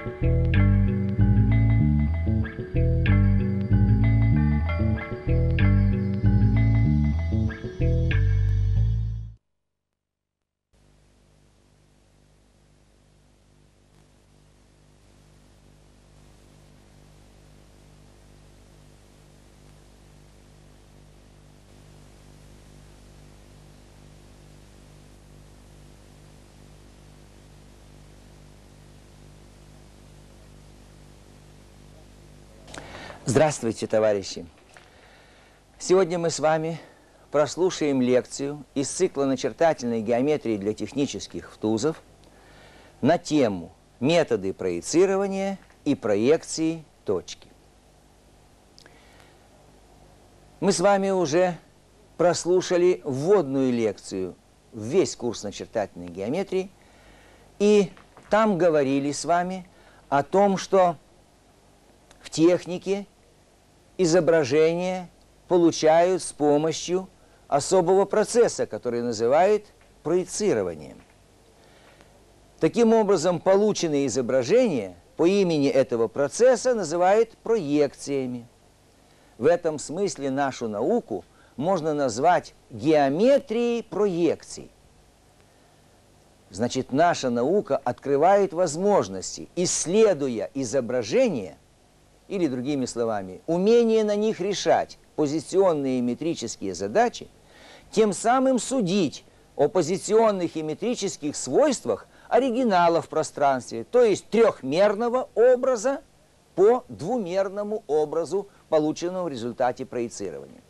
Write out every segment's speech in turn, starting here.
Здравствуйте, товарищи! Сегодня мы с вами прослушаем лекцию из цикла начертательной геометрии для технических втузов на тему «Методы проецирования и проекции точки». Мы с вами уже прослушали вводную лекцию в весь курс начертательной геометрии, и там говорили с вами о том, что в технике изображения получают с помощью особого процесса, который называют проецированием. Таким образом, полученные изображения по имени этого процесса называют проекциями. В этом смысле нашу науку можно назвать геометрией проекций. Значит, наша наука открывает возможности, исследуя изображения, или, другими словами, умение на них решать позиционные метрические задачи, тем самым судить о позиционных и метрических свойствах оригинала в пространстве, то есть трехмерного образа по двумерному образу, полученному в результате проецирования.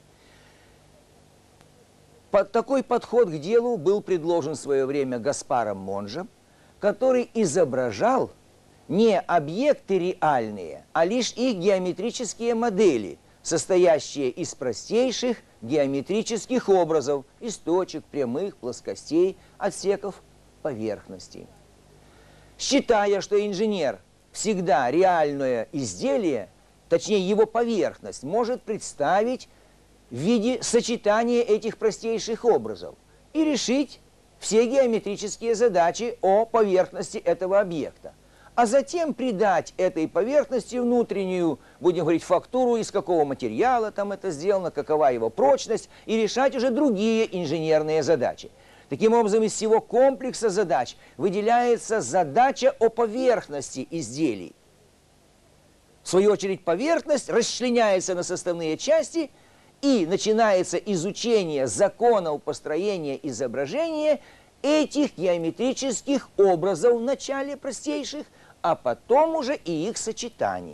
Такой подход к делу был предложен в свое время Гаспаром Монжем, который изображал не объекты реальные, а лишь их геометрические модели, состоящие из простейших геометрических образов, из точек, прямых, плоскостей, отсеков, поверхностей. Считая, что инженер всегда реальное изделие, точнее его поверхность, может представить в виде сочетания этих простейших образов и решить все геометрические задачи о поверхности этого объекта, а затем придать этой поверхности внутреннюю, будем говорить, фактуру, из какого материала там это сделано, какова его прочность, и решать уже другие инженерные задачи. Таким образом, из всего комплекса задач выделяется задача о поверхности изделий. В свою очередь, поверхность расчленяется на составные части, и начинается изучение законов построения изображения этих геометрических образов в начале простейших, а потом уже и их сочетаний.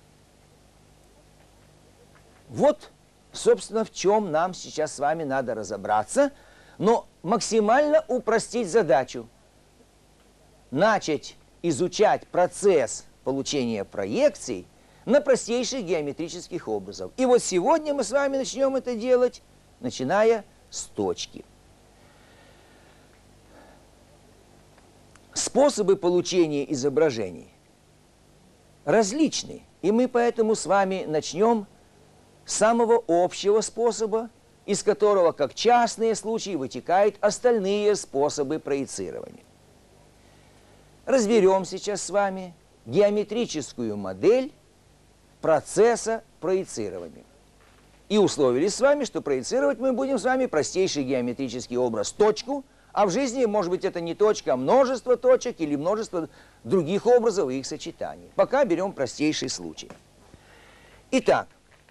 Вот, собственно, в чем нам сейчас с вами надо разобраться, но максимально упростить задачу. Начать изучать процесс получения проекций на простейших геометрических образов. И вот сегодня мы с вами начнем это делать, начиная с точки. Способы получения изображений различны, и мы поэтому с вами начнем с самого общего способа, из которого, как частные случаи, вытекают остальные способы проецирования. Разберем сейчас с вами геометрическую модель процесса проецирования. И условились с вами, что проецировать мы будем с вами простейший геометрический образ точку, а в жизни, может быть, это не точка, а множество точек или множество других образов и их сочетаний. Пока берем простейший случай. Итак,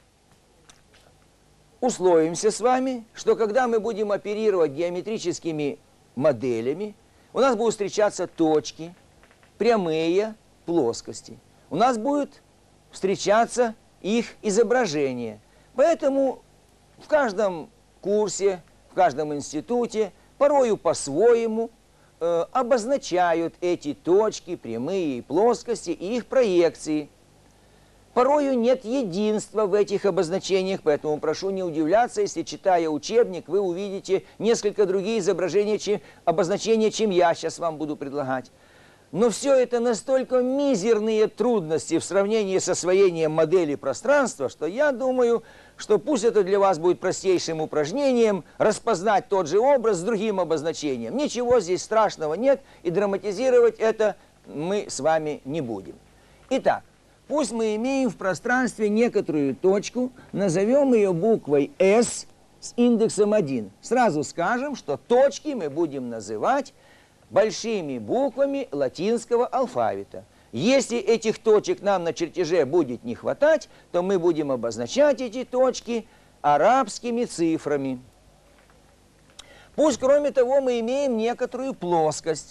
условимся с вами, что когда мы будем оперировать геометрическими моделями, у нас будут встречаться точки, прямые, плоскости. У нас будут встречаться их изображения. Поэтому в каждом курсе, в каждом институте порою по-своему обозначают эти точки, прямые и плоскости и их проекции. Порою нет единства в этих обозначениях, поэтому прошу не удивляться, если, читая учебник, вы увидите несколько другие изображения, обозначения, чем я сейчас вам буду предлагать. Но все это настолько мизерные трудности в сравнении с освоением модели пространства, что я думаю, что пусть это для вас будет простейшим упражнением распознать тот же образ с другим обозначением. Ничего здесь страшного нет, и драматизировать это мы с вами не будем. Итак, пусть мы имеем в пространстве некоторую точку, назовем ее буквой S с индексом 1. Сразу скажем, что точки мы будем называть большими буквами латинского алфавита. Если этих точек нам на чертеже будет не хватать, то мы будем обозначать эти точки арабскими цифрами. Пусть, кроме того, мы имеем некоторую плоскость.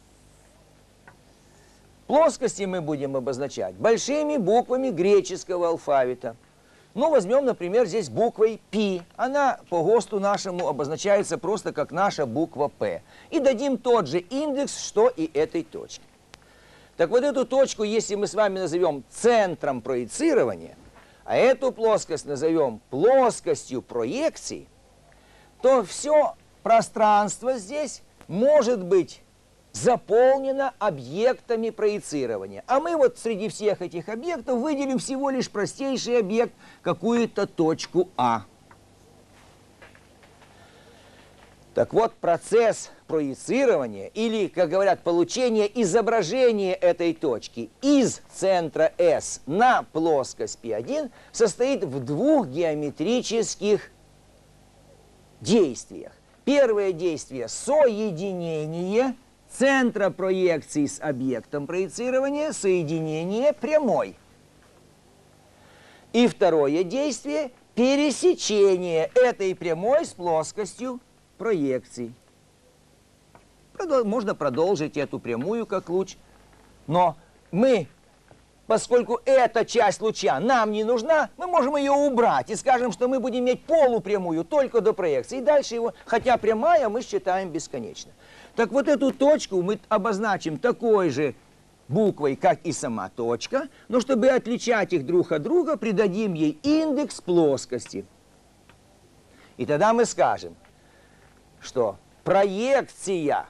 Плоскости мы будем обозначать большими буквами греческого алфавита. Ну, возьмем, например, здесь буквой Π. Она по ГОСТу нашему обозначается просто как наша буква П. И дадим тот же индекс, что и этой точке. Так вот эту точку, если мы с вами назовем центром проецирования, а эту плоскость назовем плоскостью проекции, то все пространство здесь может быть заполнено объектами проецирования. А мы вот среди всех этих объектов выделим всего лишь простейший объект, какую-то точку А. Так вот, процесс проецирования, или, как говорят, получение изображения этой точки из центра S на плоскость P1 состоит в двух геометрических действиях. Первое действие – соединение центра проекции с объектом проецирования, соединение прямой. И второе действие – пересечение этой прямой с плоскостью проекции. Можно продолжить эту прямую как луч, но мы, поскольку эта часть луча нам не нужна, мы можем ее убрать и скажем, что мы будем иметь полупрямую только до проекции. И дальше его, хотя прямая, мы считаем бесконечно. Так вот эту точку мы обозначим такой же буквой, как и сама точка, но чтобы отличать их друг от друга, придадим ей индекс плоскости. И тогда мы скажем, что проекция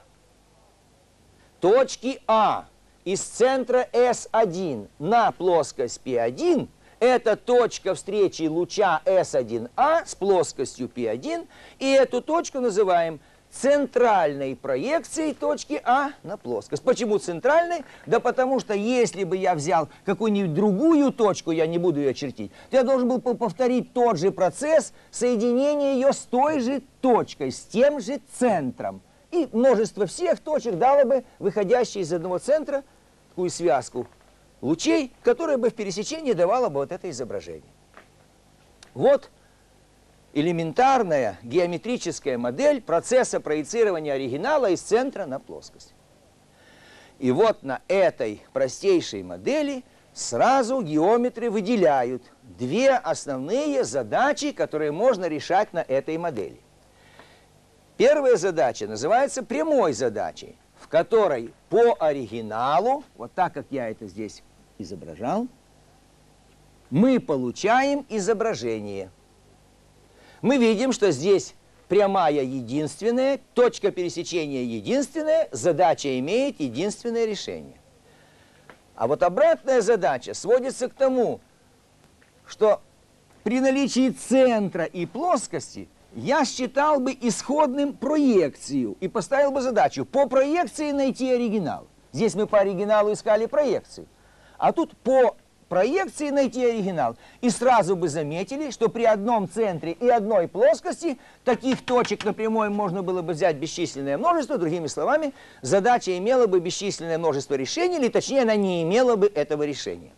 точки А из центра S1 на плоскость P1 – это точка встречи луча S1A с плоскостью P1, и эту точку называем центральной проекцией точки А на плоскость. Почему центральной? Да потому что если бы я взял какую-нибудь другую точку, я не буду ее чертить, то я должен был повторить тот же процесс соединения ее с той же точкой, с тем же центром. И множество всех точек дало бы выходящие из одного центра такую связку лучей, которая бы в пересечении давала бы вот это изображение. Вот элементарная геометрическая модель процесса проецирования оригинала из центра на плоскость. И вот на этой простейшей модели сразу геометры выделяют две основные задачи, которые можно решать на этой модели. Первая задача называется прямой задачей, в которой по оригиналу, вот так как я это здесь изображал, мы получаем изображение. Мы видим, что здесь прямая единственная, точка пересечения единственная, задача имеет единственное решение. А вот обратная задача сводится к тому, что при наличии центра и плоскости я считал бы исходным проекцию и поставил бы задачу по проекции найти оригинал. Здесь мы по оригиналу искали проекцию, а тут по проекции найти оригинал. И сразу бы заметили, что при одном центре и одной плоскости таких точек на прямой можно было бы взять бесчисленное множество. Другими словами, задача имела бы бесчисленное множество решений, или точнее, она не имела бы этого решения.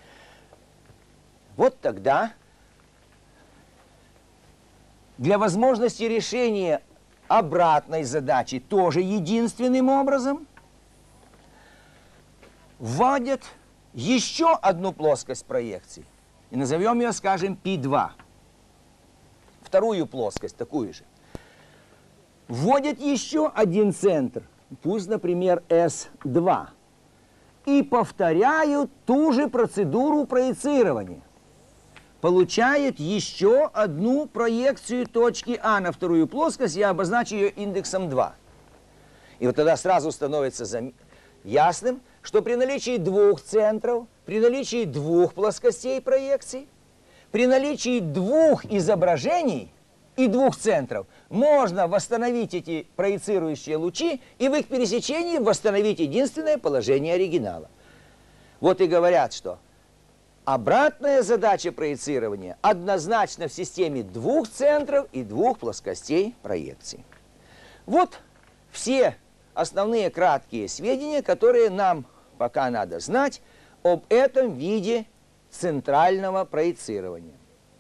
Вот тогда для возможности решения обратной задачи тоже единственным образом вводят еще одну плоскость проекции. И назовем ее, скажем, P2. Вторую плоскость, такую же. Вводят еще один центр, пусть, например, S2. И повторяют ту же процедуру проецирования. Получают еще одну проекцию точки А на вторую плоскость, я обозначу ее индексом 2. И вот тогда сразу становится ясным, что при наличии двух центров, при наличии двух плоскостей проекций, при наличии двух изображений и двух центров, можно восстановить эти проецирующие лучи и в их пересечении восстановить единственное положение оригинала. Вот и говорят, что обратная задача проецирования однозначно в системе двух центров и двух плоскостей проекции. Вот все основные краткие сведения, которые нам пока надо знать об этом виде центрального проецирования.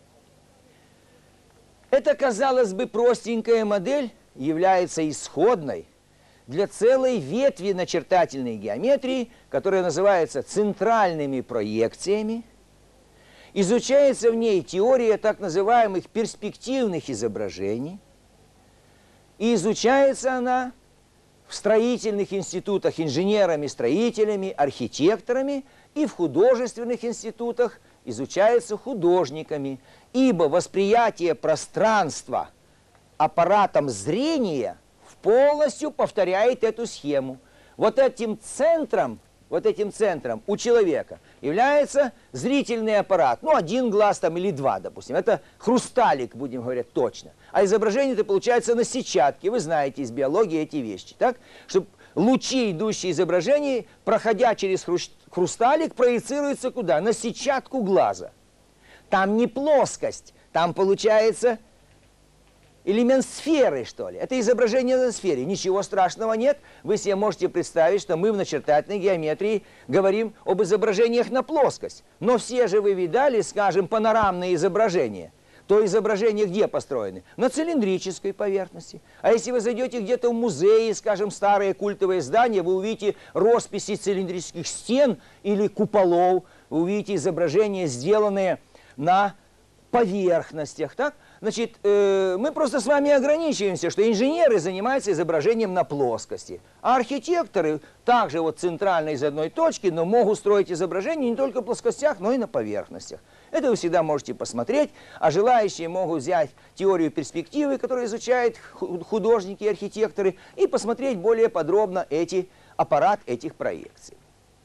Эта, казалось бы, простенькая модель является исходной для целой ветви начертательной геометрии, которая называется центральными проекциями. Изучается в ней теория так называемых перспективных изображений. И изучается она в строительных институтах инженерами-строителями, архитекторами, и в художественных институтах изучается художниками, ибо восприятие пространства аппаратом зрения полностью повторяет эту схему. Вот этим центром у человека является зрительный аппарат. Ну, один глаз там или два, допустим. Это хрусталик, будем говорить точно. А изображение-то получается на сетчатке. Вы знаете из биологии эти вещи. Так? Чтобы лучи, идущие изображения, проходя через хрусталик, проецируются куда? На сетчатку глаза. Там не плоскость, там получается элемент сферы, что ли. Это изображение на сфере. Ничего страшного нет. Вы себе можете представить, что мы в начертательной геометрии говорим об изображениях на плоскость. Но все же вы видали, скажем, панорамные изображения. То изображения где построены? На цилиндрической поверхности. А если вы зайдете где-то в музеи, скажем, старые культовые здания, вы увидите росписи цилиндрических стен или куполов, вы увидите изображения, сделанные на поверхностях, так? Значит, мы просто с вами ограничиваемся, что инженеры занимаются изображением на плоскости, а архитекторы также вот центрально из одной точки, но могут строить изображения не только в плоскостях, но и на поверхностях. Это вы всегда можете посмотреть, а желающие могут взять теорию перспективы, которую изучают художники и архитекторы, и посмотреть более подробно аппарат этих проекций.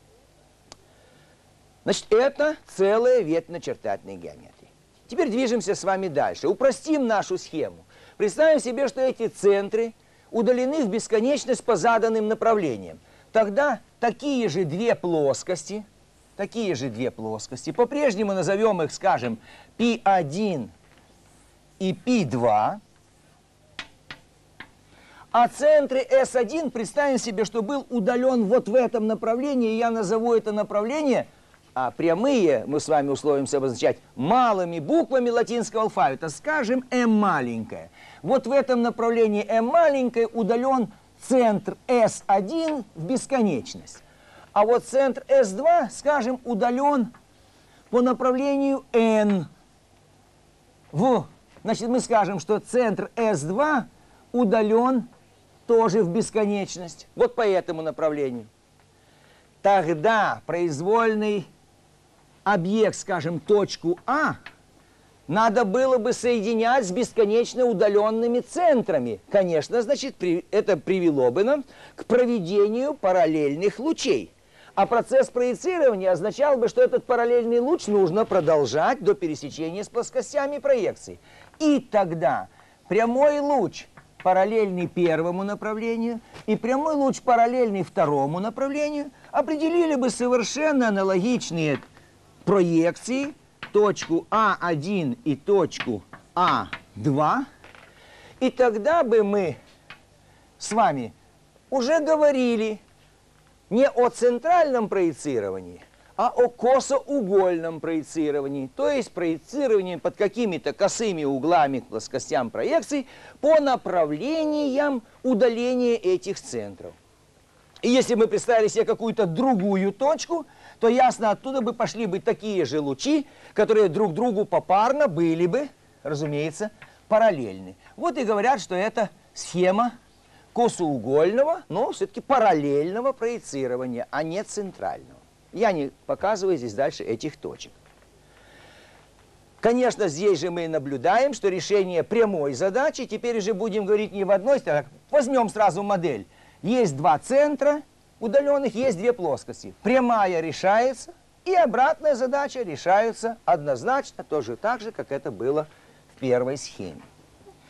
Значит, это целая ветвь начертательной геометрии. Теперь движемся с вами дальше. Упростим нашу схему. Представим себе, что эти центры удалены в бесконечность по заданным направлениям. Тогда такие же две плоскости, по-прежнему назовем их, скажем, π1 и π2. А центры S1 представим себе, что был удален вот в этом направлении, и я назову это направление, а прямые мы с вами условимся обозначать малыми буквами латинского алфавита, скажем, m маленькая. Вот в этом направлении m маленькая удален центр S1 в бесконечность. А вот центр S2, скажем, удален по направлению n. Значит, мы скажем, что центр S2 удален тоже в бесконечность. Вот по этому направлению. Тогда произвольный объект, скажем, точку А, надо было бы соединять с бесконечно удаленными центрами. Конечно, значит, это привело бы нам к проведению параллельных лучей. А процесс проецирования означал бы, что этот параллельный луч нужно продолжать до пересечения с плоскостями проекции. И тогда прямой луч, параллельный первому направлению, и прямой луч, параллельный второму направлению, определили бы совершенно аналогичные проекции, точку А1 и точку А2, и тогда бы мы с вами уже говорили не о центральном проецировании, а о косоугольном проецировании, то есть проецировании под какими-то косыми углами к плоскостям проекций по направлениям удаления этих центров. И если мы представили себе какую-то другую точку, то ясно, оттуда бы пошли бы такие же лучи, которые друг другу попарно были бы, разумеется, параллельны. Вот и говорят, что это схема косоугольного, но все-таки параллельного проецирования, а не центрального. Я не показываю здесь дальше этих точек. Конечно, здесь же мы наблюдаем, что решение прямой задачи, теперь уже будем говорить не в одной стороне, возьмем сразу модель. Есть два центра удаленных, есть две плоскости. Прямая решается, и обратная задача решаются однозначно, тоже так же, как это было в первой схеме.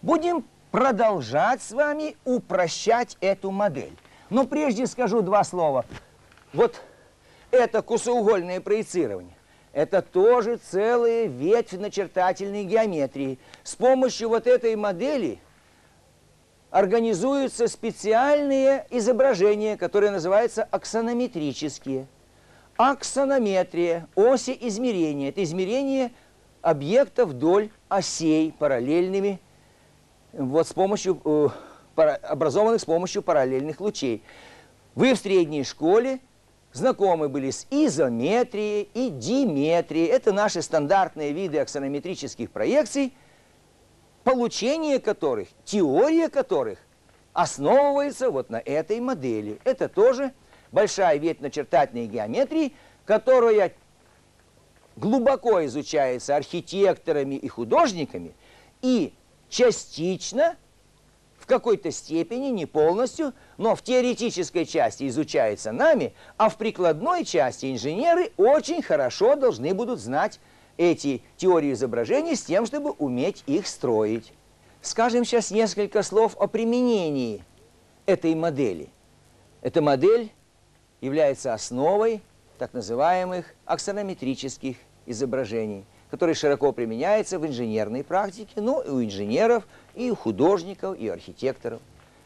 Будем продолжать с вами упрощать эту модель. Но прежде скажу два слова. Вот это косоугольное проецирование. Это тоже целая ветвь начертательной геометрии. С помощью вот этой модели организуются специальные изображения, которые называются аксонометрические. Аксонометрия, оси измерения. Это измерение объектов вдоль осей параллельными, вот образованных с помощью параллельных лучей. Вы в средней школе знакомы были с изометрией и диметрией. Это наши стандартные виды аксонометрических проекций, получение которых, теория которых основывается вот на этой модели. Это тоже большая ветвь начертательной геометрии, которая глубоко изучается архитекторами и художниками и частично, в какой-то степени, не полностью, но в теоретической части изучается нами, а в прикладной части инженеры очень хорошо должны будут знать эти теории изображений с тем, чтобы уметь их строить. Скажем сейчас несколько слов о применении этой модели. Эта модель является основой так называемых аксонометрических изображений, которые широко применяются в инженерной практике, ну и у инженеров, и у художников, и у архитекторов.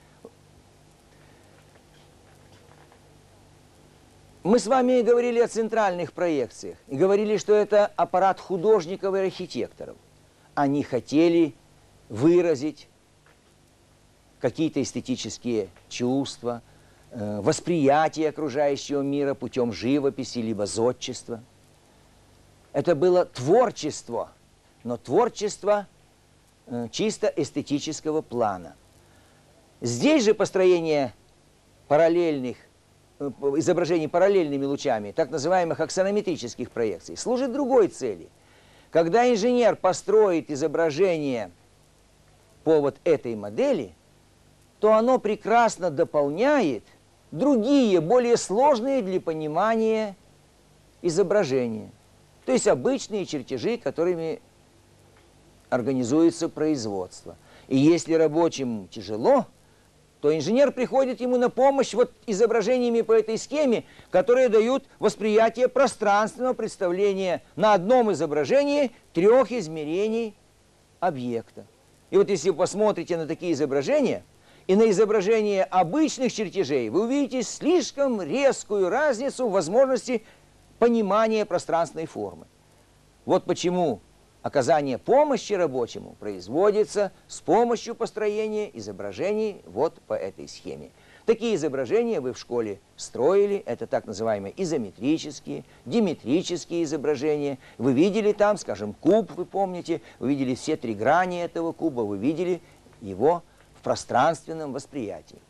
Мы с вами говорили о центральных проекциях и говорили, что это аппарат художников и архитекторов. Они хотели выразить какие-то эстетические чувства, восприятие окружающего мира путем живописи либо зодчества. Это было творчество, но творчество чисто эстетического плана. Здесь же построение параллельных изображений параллельными лучами, так называемых аксонометрических проекций, служит другой цели. Когда инженер построит изображение по вот этой модели, то оно прекрасно дополняет другие, более сложные для понимания изображения. То есть обычные чертежи, которыми организуется производство. И если рабочему тяжело, то инженер приходит ему на помощь вот изображениями по этой схеме, которые дают восприятие пространственного представления на одном изображении 3 измерений объекта. И вот если вы посмотрите на такие изображения и на изображение обычных чертежей, вы увидите слишком резкую разницу в возможности понимания пространственной формы. Вот почему оказание помощи рабочему производится с помощью построения изображений вот по этой схеме. Такие изображения вы в школе строили, это так называемые изометрические, диметрические изображения. Вы видели там, скажем, куб, вы помните, вы видели все 3 грани этого куба, вы видели его в пространственном восприятии.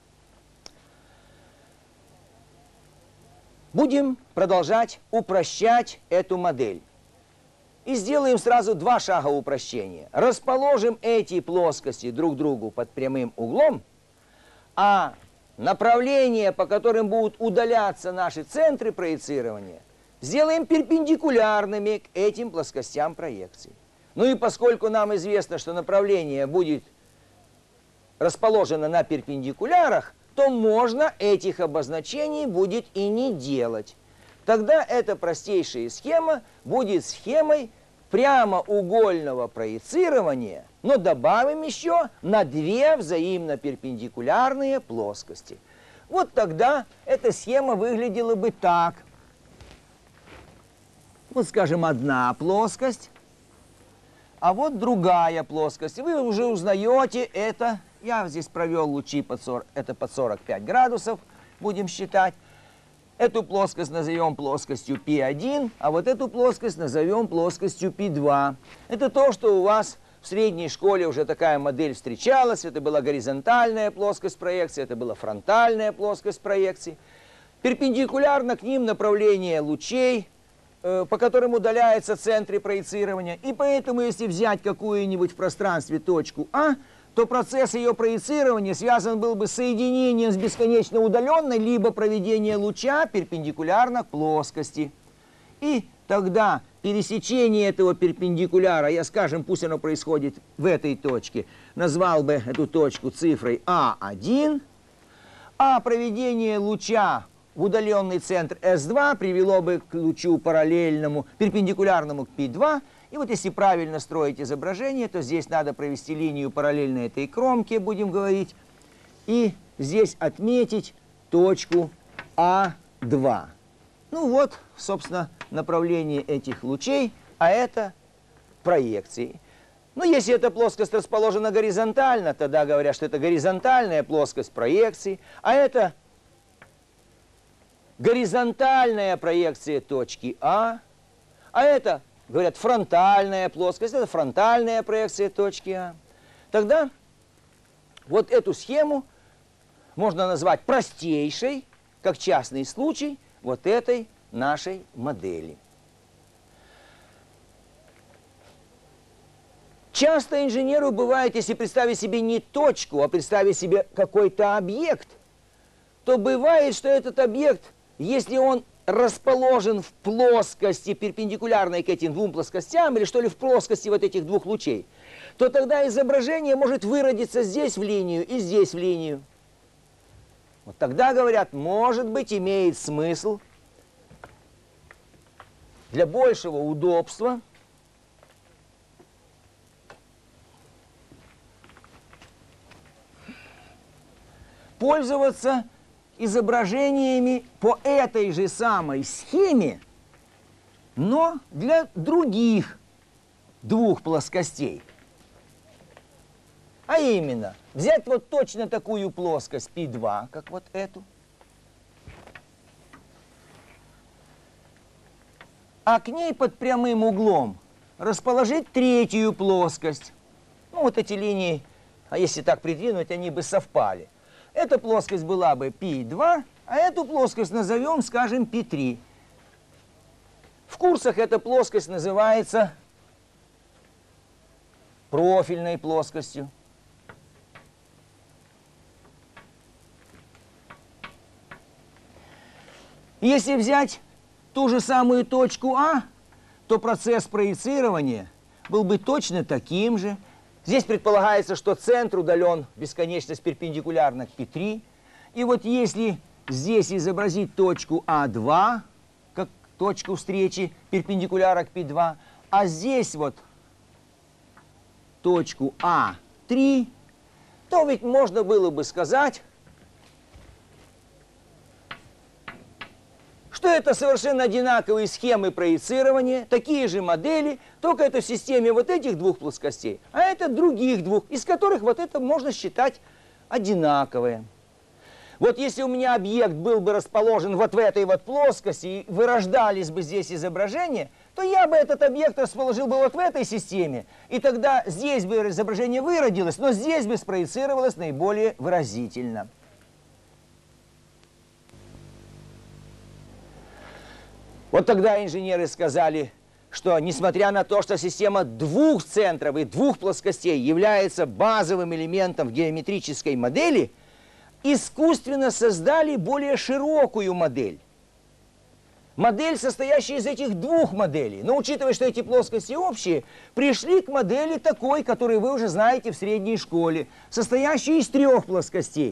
Будем продолжать упрощать эту модель. И сделаем сразу 2 шага упрощения. Расположим эти плоскости друг к другу под прямым углом, а направления, по которым будут удаляться наши центры проецирования, сделаем перпендикулярными к этим плоскостям проекции. Ну и поскольку нам известно, что направление будет расположено на перпендикулярах, то можно этих обозначений будет и не делать. Тогда эта простейшая схема будет схемой прямоугольного проецирования, но добавим еще на 2 взаимно перпендикулярные плоскости. Вот тогда эта схема выглядела бы так. Вот, скажем, одна плоскость, а вот другая плоскость. Вы уже узнаете это. Я здесь провел лучи под 40, это под 45 градусов, будем считать. Эту плоскость назовем плоскостью π1, а вот эту плоскость назовем плоскостью π2. Это то, что у вас в средней школе уже такая модель встречалась. Это была горизонтальная плоскость проекции, это была фронтальная плоскость проекции. Перпендикулярно к ним направление лучей, по которым удаляются центры проецирования. И поэтому, если взять какую-нибудь в пространстве точку А, то процесс ее проецирования связан был бы с соединением с бесконечно удаленной, либо проведение луча перпендикулярно к плоскости. И тогда пересечение этого перпендикуляра, я, скажем, пусть оно происходит в этой точке, назвал бы эту точку цифрой А1, а проведение луча в удаленный центр S2 привело бы к лучу параллельному, перпендикулярному к P2. И вот если правильно строить изображение, то здесь надо провести линию параллельно этой кромке, будем говорить, и здесь отметить точку А2. Ну вот, собственно, направление этих лучей, а это проекции. Ну, если эта плоскость расположена горизонтально, тогда говорят, что это горизонтальная плоскость проекции, а это горизонтальная проекция точки А это, говорят, фронтальная плоскость, это фронтальная проекция точки А. Тогда вот эту схему можно назвать простейшей, как частный случай, вот этой нашей модели. Часто инженеру бывает, если представить себе не точку, а представить себе какой-то объект, то бывает, что этот объект, если он расположен в плоскости, перпендикулярной к этим двум плоскостям, или что ли в плоскости вот этих двух лучей, то тогда изображение может выродиться здесь в линию и здесь в линию. Вот тогда, говорят, может быть, имеет смысл для большего удобства пользоваться изображениями по этой же самой схеме, но для других двух плоскостей. А именно, взять вот точно такую плоскость P2, как вот эту, а к ней под прямым углом расположить третью плоскость. Ну, вот эти линии, а если так придвинуть, они бы совпали. Эта плоскость была бы P2, а эту плоскость назовем, скажем, P3. В курсах эта плоскость называется профильной плоскостью. Если взять ту же самую точку А, то процесс проецирования был бы точно таким же. Здесь предполагается, что центр удален бесконечность перпендикулярна к P3. И вот если здесь изобразить точку А2, как точку встречи перпендикуляра к P2, а здесь вот точку А3, то ведь можно было бы сказать, что это совершенно одинаковые схемы проецирования, такие же модели, только это в системе вот этих двух плоскостей, а это других двух, из которых вот это можно считать одинаковое. Вот если у меня объект был бы расположен вот в этой вот плоскости и вырождались бы здесь изображения, то я бы этот объект расположил бы вот в этой системе, и тогда здесь бы изображение выродилось, но здесь бы спроецировалось наиболее выразительно. Вот тогда инженеры сказали, что несмотря на то, что система двух центров и двух плоскостей является базовым элементом в геометрической модели, искусственно создали более широкую модель. Модель, состоящая из этих двух моделей. Но учитывая, что эти плоскости общие, пришли к модели такой, которую вы уже знаете в средней школе, состоящей из трех плоскостей.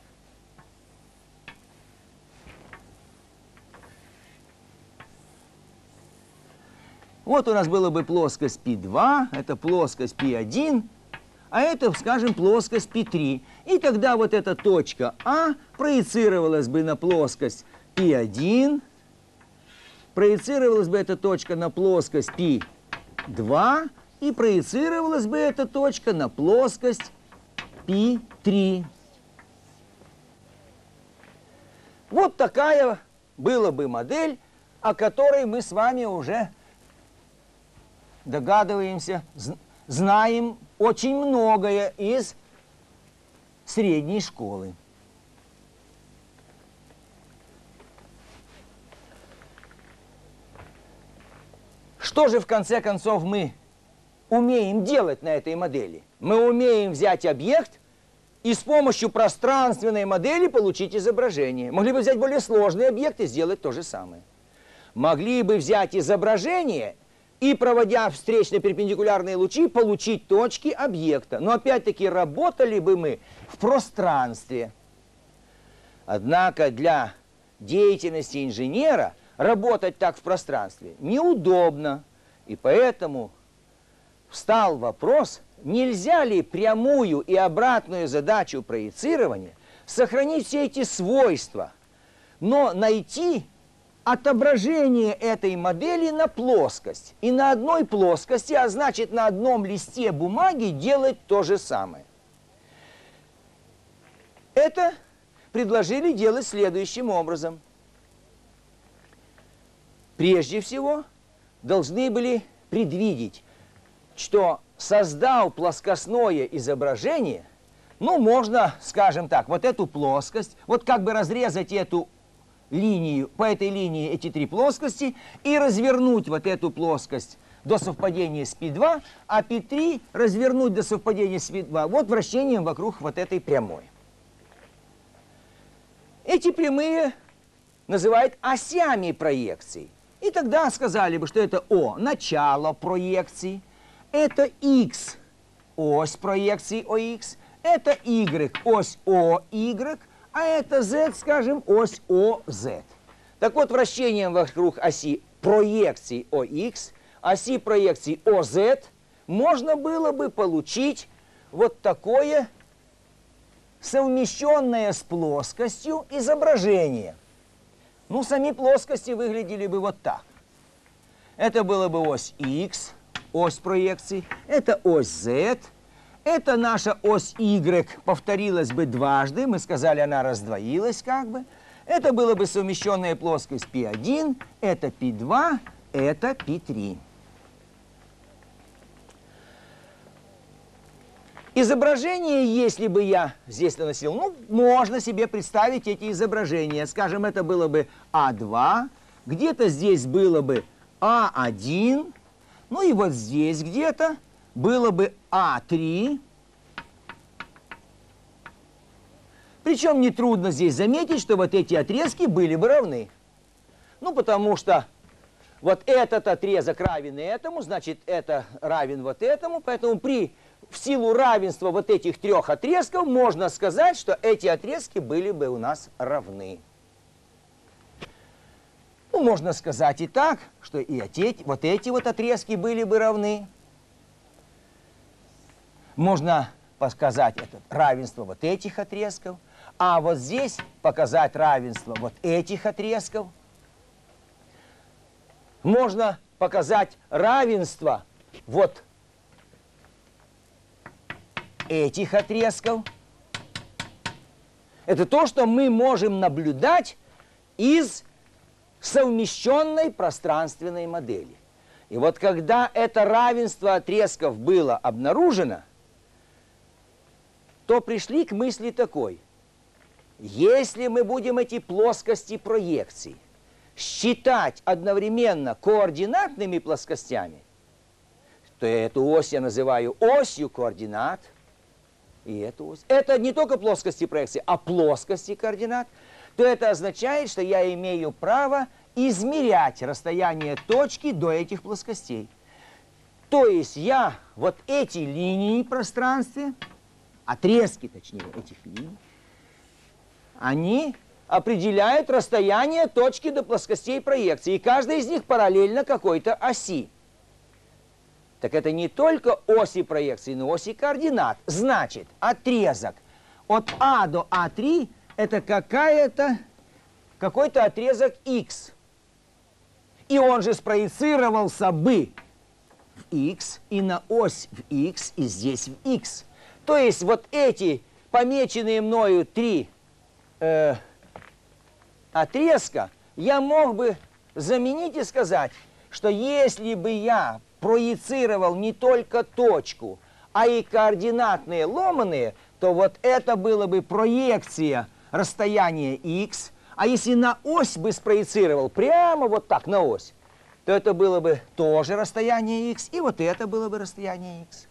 Вот у нас была бы плоскость P2, это плоскость P1, а это, скажем, плоскость P3. И тогда вот эта точка А проецировалась бы на плоскость P1, проецировалась бы эта точка на плоскость P2, и проецировалась бы эта точка на плоскость P3. Вот такая была бы модель, о которой мы с вами уже догадываемся, знаем очень многое из средней школы. Что же в конце концов мы умеем делать на этой модели? Мы умеем взять объект и с помощью пространственной модели получить изображение. Могли бы взять более сложный объект и сделать то же самое. Могли бы взять изображение и, проводя встречно-перпендикулярные лучи, получить точки объекта. Но опять-таки работали бы мы в пространстве. Однако для деятельности инженера работать так в пространстве неудобно. И поэтому встал вопрос, нельзя ли прямую и обратную задачу проецирования сохранить все эти свойства, но найти отображение этой модели на плоскость. И на одной плоскости, а значит на одном листе бумаги делать то же самое. Это предложили делать следующим образом. Прежде всего, должны были предвидеть, что, создав плоскостное изображение, ну, можно, скажем так, вот эту плоскость, вот как бы разрезать эту линию, по этой линии эти три плоскости и развернуть вот эту плоскость до совпадения с π2, а π3 развернуть до совпадения с π2 вот вращением вокруг вот этой прямой. Эти прямые называют осями проекций. И тогда сказали бы, что это О – начало проекции, это Х – ось проекции ОХ, это Y – ось ОY, а это Z, скажем, ось ОZ. Так вот, вращением вокруг оси проекции ОХ, оси проекции ОZ можно было бы получить вот такое совмещенное с плоскостью изображение. Ну, сами плоскости выглядели бы вот так. Это было бы ось X, ось проекции, это ось Z, это наша ось Y повторилась бы дважды, мы сказали, она раздвоилась как бы. Это было бы совмещенная плоскость π1, это π2, это π3. Изображение, если бы я здесь наносил, ну, можно себе представить эти изображения. Скажем, это было бы А2, где-то здесь было бы А1, ну и вот здесь где-то было бы А3. Причем нетрудно здесь заметить, что вот эти отрезки были бы равны. Ну, потому что вот этот отрезок равен этому, значит, это равен вот этому, поэтому в силу равенства вот этих трех отрезков можно сказать, что эти отрезки были бы у нас равны. Ну, можно сказать и так, что и вот эти вот отрезки были бы равны. Можно показать это равенство вот этих отрезков, а вот здесь показать равенство вот этих отрезков. Можно показать равенство вот этих отрезков. Это то, что мы можем наблюдать из совмещенной пространственной модели. И вот когда это равенство отрезков было обнаружено, то пришли к мысли такой: если мы будем эти плоскости проекций считать одновременно координатными плоскостями, то эту ось я называю осью координат, и эту ось. Это не только плоскости проекции, а плоскости координат, то это означает, что я имею право измерять расстояние точки до этих плоскостей. То есть я вот эти линии в пространстве, отрезки, точнее, этих линий, они определяют расстояние точки до плоскостей проекции, и каждая из них параллельно какой-то оси. Так это не только оси проекции, но оси координат. Значит, отрезок от А до А3 это какой-то отрезок Х. И он же спроецировался бы в Х и на ось в Х и здесь в Х. То есть вот эти помеченные мною три отрезка я мог бы заменить и сказать, что если бы я проецировал не только точку, а и координатные ломаные, то вот это было бы проекция расстояния Х. А если на ось бы спроецировал прямо вот так на ось, то это было бы тоже расстояние Х, и вот это было бы расстояние Х.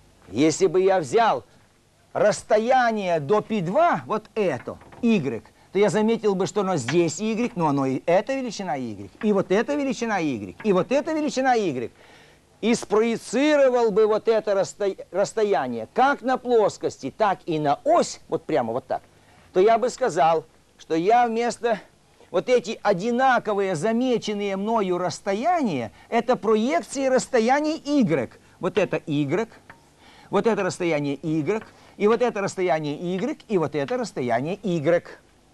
Если бы я взял расстояние до π2, вот это, Y, то я заметил бы, что оно здесь y, но оно и эта величина y, и вот эта величина y, и вот эта величина y. И спроецировал бы вот это расстояние как на плоскости, так и на ось, вот прямо вот так, то я бы сказал, что я вместо вот эти одинаковые замеченные мною расстояния, это проекции расстояний y. Вот это y, вот это расстояние y, и вот это расстояние y, и вот это расстояние y.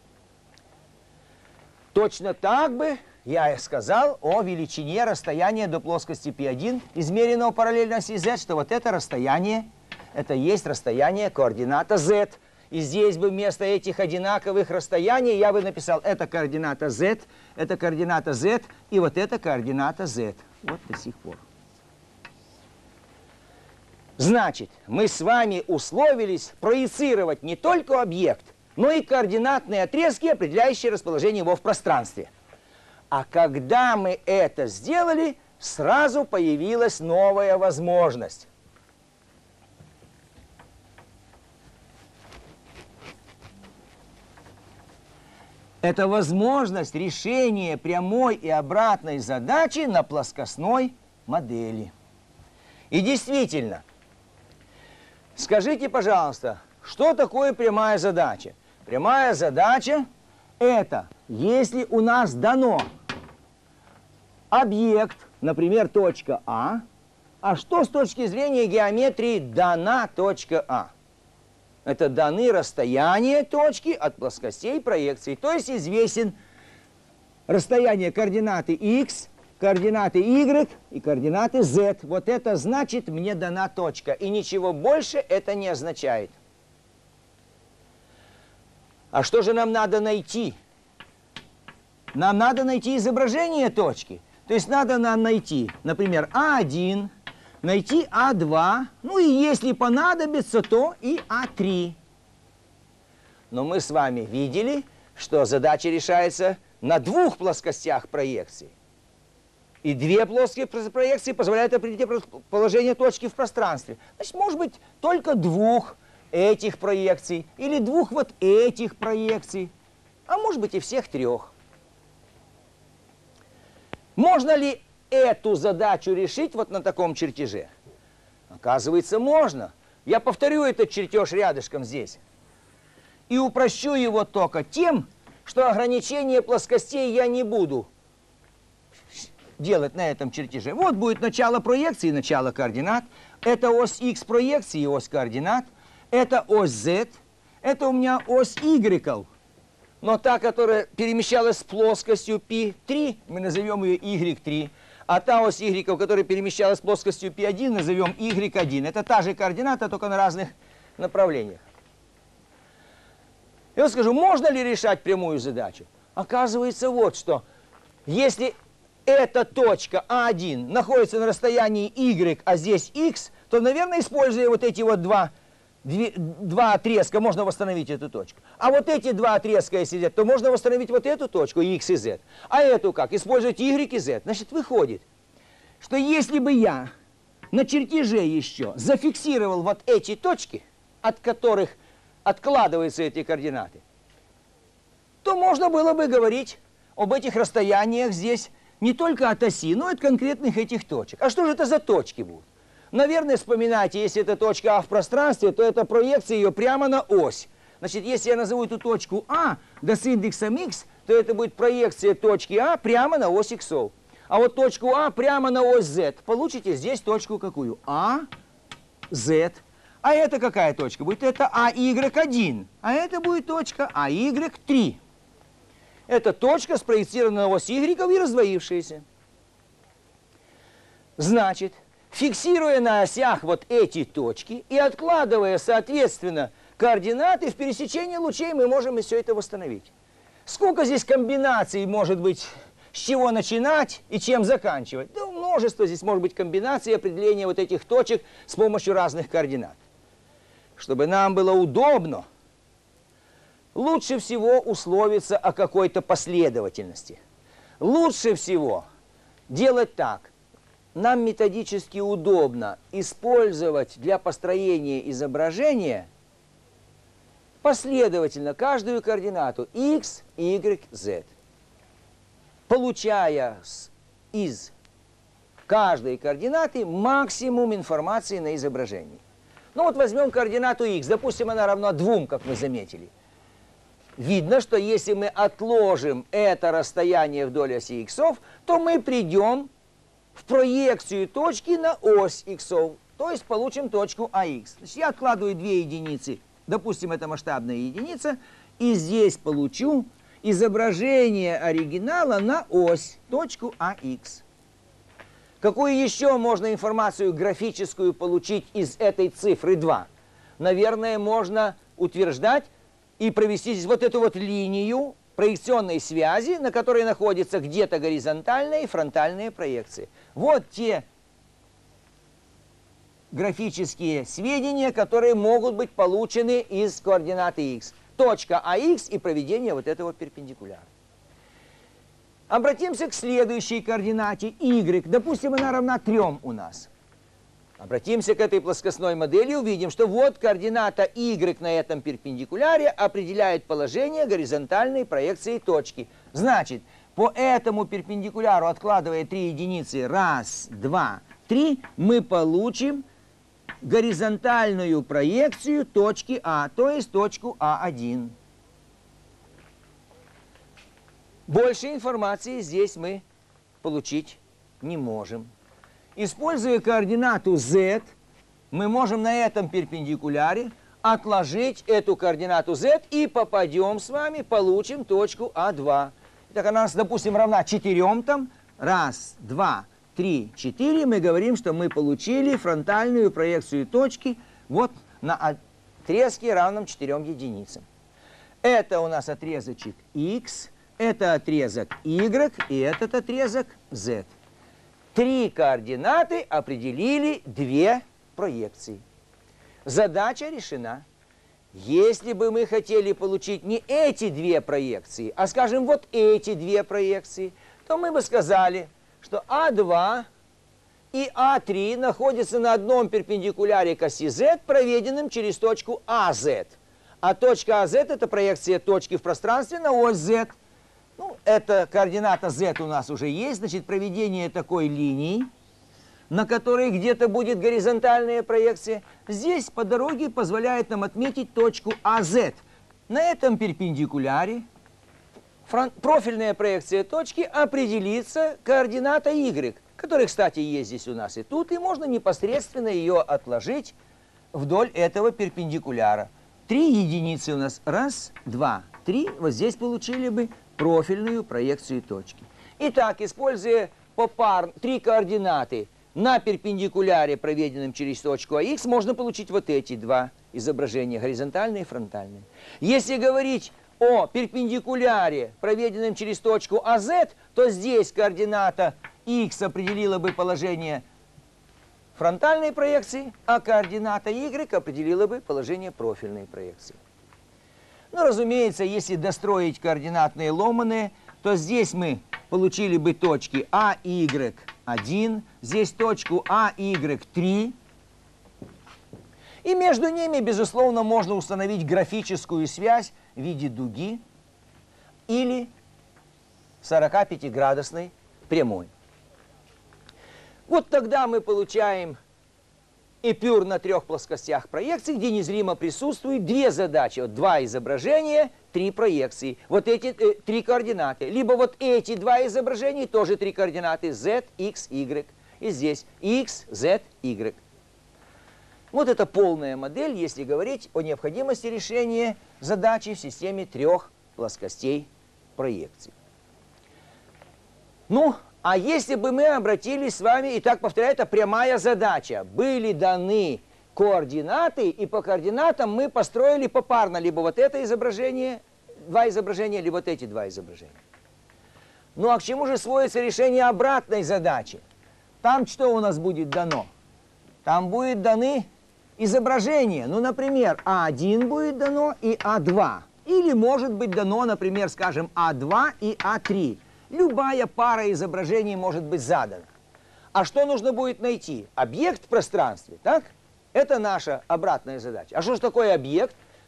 Точно так бы я и сказал о величине расстояния до плоскости π1, измеренного параллельно оси z, что вот это расстояние, это есть расстояние координата z. И здесь бы вместо этих одинаковых расстояний я бы написал, это координата z, и вот это координата z. Вот до сих пор. Значит, мы с вами условились проецировать не только объект, но и координатные отрезки, определяющие расположение его в пространстве. А когда мы это сделали, сразу появилась новая возможность. Это возможность решения прямой и обратной задачи на плоскостной модели. И действительно, скажите, пожалуйста, что такое прямая задача? Прямая задача – это если у нас дано объект, например, точка А, а что с точки зрения геометрии дана точка А? Это даны расстояния точки от плоскостей проекции. То есть известен расстояние координаты x, координаты y и координаты z. Вот это значит, мне дана точка. И ничего больше это не означает. А что же нам надо найти? Нам надо найти изображение точки. То есть надо нам найти, например, А1, найти А2, ну и если понадобится, то и А3. Но мы с вами видели, что задача решается на двух плоскостях проекции. И две плоские проекции позволяют определить положение точки в пространстве. Значит, может быть, только двух этих проекций или двух вот этих проекций, а может быть и всех трех. Можно ли эту задачу решить вот на таком чертеже? Оказывается, можно. Я повторю этот чертеж рядышком здесь. И упрощу его только тем, что ограничение плоскостей я не буду делать на этом чертеже. Вот будет начало проекции, начало координат. Это ось x проекции и ось координат. Это ось z. Это у меня ось y. Но та, которая перемещалась с плоскостью π3, мы назовем ее y3. А та ось y, которая перемещалась с плоскостью π1, назовем y1. Это та же координата, только на разных направлениях. Я вот скажу, можно ли решать прямую задачу? Оказывается, вот что. Если эта точка А1 находится на расстоянии y, а здесь x, то, наверное, используя вот эти вот два отрезка, можно восстановить эту точку. А вот эти два отрезка, если z, то можно восстановить вот эту точку, x и z. А эту как? Использовать y и z. Значит, выходит, что если бы я на чертеже еще зафиксировал вот эти точки, от которых откладываются эти координаты, то можно было бы говорить об этих расстояниях здесь не только от оси, но и от конкретных этих точек. А что же это за точки будут? Наверное, вспоминайте, если это точка А в пространстве, то это проекция ее прямо на ось. Значит, если я назову эту точку А, да с индексом x, то это будет проекция точки А прямо на ось иксов. А вот точку А прямо на ось z. Получите здесь точку какую? А, z. А это какая точка будет? Это AY1. А это будет точка AY3. Это точка, спроецированная на ось y и раздвоившаяся. Значит, фиксируя на осях вот эти точки и откладывая, соответственно, координаты в пересечении лучей, мы можем и все это восстановить. Сколько здесь комбинаций может быть, с чего начинать и чем заканчивать? Да множество здесь может быть комбинаций определения вот этих точек с помощью разных координат. Чтобы нам было удобно, лучше всего условиться о какой-то последовательности. Лучше всего делать так. Нам методически удобно использовать для построения изображения последовательно каждую координату x, y, z, получая из каждой координаты максимум информации на изображении. Ну вот возьмем координату x, допустим, она равна 2, как мы заметили. Видно, что если мы отложим это расстояние вдоль оси иксов, то мы придем в проекцию точки на ось иксов, то есть получим точку АХ. Значит, я откладываю 2 единицы, допустим, это масштабная единица, и здесь получу изображение оригинала на ось, точку АХ. Какую еще можно информацию графическую получить из этой цифры 2? Наверное, можно утверждать и провести здесь вот эту вот линию проекционной связи, на которой находятся где-то горизонтальные и фронтальные проекции. Вот те графические сведения, которые могут быть получены из координаты x. Точка АХ и проведение вот этого перпендикуляра. Обратимся к следующей координате y. Допустим, она равна 3 у нас. Обратимся к этой плоскостной модели и увидим, что вот координата y на этом перпендикуляре определяет положение горизонтальной проекции точки. Значит, по этому перпендикуляру, откладывая 3 единицы, 1, 2, 3, мы получим горизонтальную проекцию точки А, то есть точку А1. Больше информации здесь мы получить не можем. Используя координату z, мы можем на этом перпендикуляре отложить эту координату z и попадем с вами, получим точку А2. Итак, она у нас, допустим, равна 4 там. 1, 2, 3, 4. Мы говорим, что мы получили фронтальную проекцию точки вот на отрезке, равном 4 единицам. Это у нас отрезочек x, это отрезок y и этот отрезок z. 3 координаты определили 2 проекции. Задача решена. Если бы мы хотели получить не эти 2 проекции, а, скажем, вот эти 2 проекции, то мы бы сказали, что А2 и А3 находятся на одном перпендикуляре к оси z, проведенным через точку АЗ. А точка АЗ – это проекция точки в пространстве на ось z. Ну, эта координата z у нас уже есть, значит, проведение такой линии, на которой где-то будет горизонтальная проекция, здесь по дороге позволяет нам отметить точку АЗ. На этом перпендикуляре профильная проекция точки определится координата y, которая, кстати, есть здесь у нас и тут, и можно непосредственно ее отложить вдоль этого перпендикуляра. 3 единицы у нас. 1, 2, 3. Вот здесь получили бы профильную проекцию точки. Итак, используя попарно 3 координаты на перпендикуляре, проведенном через точку АХ, можно получить вот эти 2 изображения, горизонтальные и фронтальные. Если говорить о перпендикуляре, проведенном через точку АЗ, то здесь координата x определила бы положение фронтальной проекции, а координата y определила бы положение профильной проекции. Ну, разумеется, если достроить координатные ломаные, то здесь мы получили бы точки AY1, здесь точку AY3. И между ними, безусловно, можно установить графическую связь в виде дуги или 45-градусной прямой. Вот тогда мы получаем эпюр на 3 плоскостях проекции, где незримо присутствуют 2 задачи. Вот 2 изображения, 3 проекции. Вот эти 3 координаты. Либо вот эти 2 изображения, тоже 3 координаты z, x, y. И здесь x, z, y. Вот это полная модель, если говорить о необходимости решения задачи в системе 3 плоскостей проекции. Ну, а если бы мы обратились с вами, и так повторяю, это прямая задача. Были даны координаты, и по координатам мы построили попарно либо вот это изображение, 2 изображения, либо вот эти 2 изображения. Ну а к чему же сводится решение обратной задачи? Там что у нас будет дано? Там будут даны изображения. Ну, например, А1 будет дано и А2. Или может быть дано, например, скажем, А2 и А3. Любая пара изображений может быть задана. А что нужно будет найти? Объект в пространстве, так? Это наша обратная задача. А что же такое объект?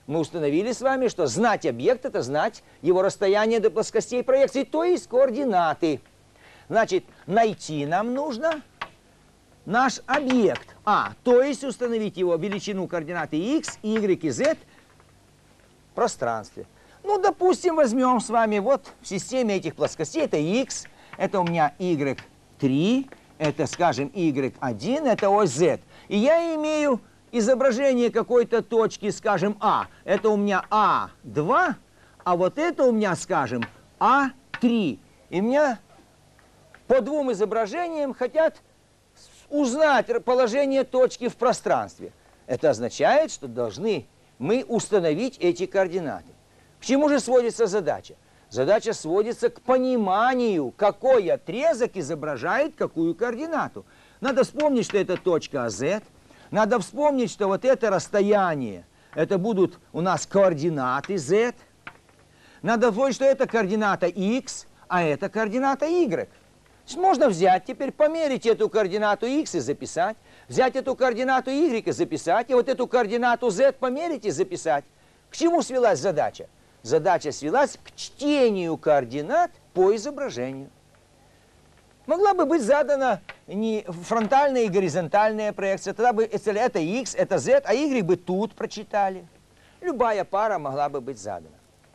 Мы установили с вами, что знать объект – это знать его расстояние до плоскостей проекции, то есть координаты. Значит, найти нам нужно наш объект А, то есть установить его величину координаты x, y и z в пространстве. Ну, допустим, возьмем с вами вот в системе этих плоскостей, это x, это у меня y3, это, скажем, y1, это ось z. И я имею изображение какой-то точки, скажем, А. Это у меня А2, а вот это у меня, скажем, А3. И меня по двум изображениям хотят узнать положение точки в пространстве. Это означает, что должны мы установить эти координаты. К чему же сводится задача? Задача сводится к пониманию, какой отрезок изображает какую координату. Надо вспомнить, что это точка АЗ. Надо вспомнить, что вот это расстояние, это будут у нас координаты z. Надо вспомнить, что это координата x, а это координата y. Можно взять, теперь померить эту координату x и записать, взять эту координату y и записать, и вот эту координату z померить и записать. К чему свелась задача? Задача свелась к чтению координат по изображению. Могла бы быть задана не фронтальная и горизонтальная проекция, тогда бы, если это x, это z, а y бы тут прочитали. Любая пара могла бы быть задана.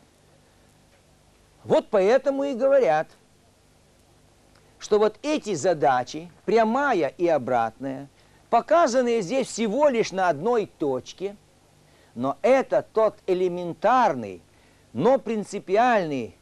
Вот поэтому и говорят, что вот эти задачи, прямая и обратная, показанные здесь всего лишь на одной точке, но это тот элементарный, но принципиальный,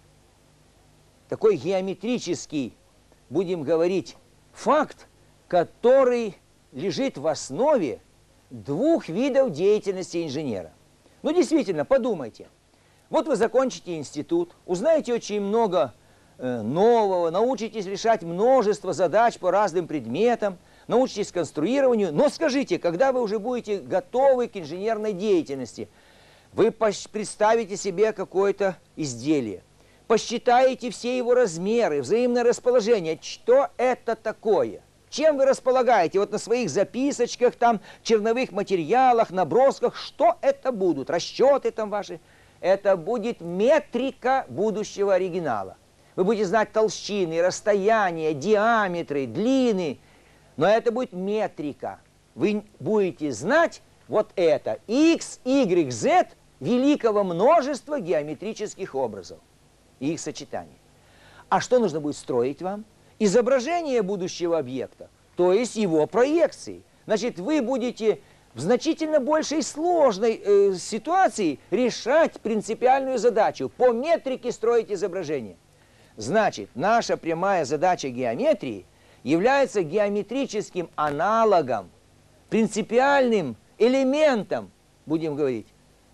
такой геометрический, будем говорить, факт, который лежит в основе двух видов деятельности инженера. Ну, действительно, подумайте. Вот вы закончите институт, узнаете очень много нового, научитесь решать множество задач по разным предметам, научитесь конструированию. Но скажите, когда вы уже будете готовы к инженерной деятельности, вы представите себе какое-то изделие, посчитаете все его размеры, взаимное расположение. Что это такое? Чем вы располагаете? Вот на своих записочках, там, черновых материалах, набросках. Что это будут? Расчеты там ваши? Это будет метрика будущего оригинала. Вы будете знать толщины, расстояния, диаметры, длины. Но это будет метрика. Вы будете знать вот это. X, Y, Z великого множества геометрических образов и их сочетаний. А что нужно будет строить вам? Изображение будущего объекта, то есть его проекции. Значит, вы будете в значительно большей сложной ситуации решать принципиальную задачу. По метрике строить изображение. Значит, наша прямая задача геометрии является геометрическим аналогом, принципиальным элементом, будем говорить,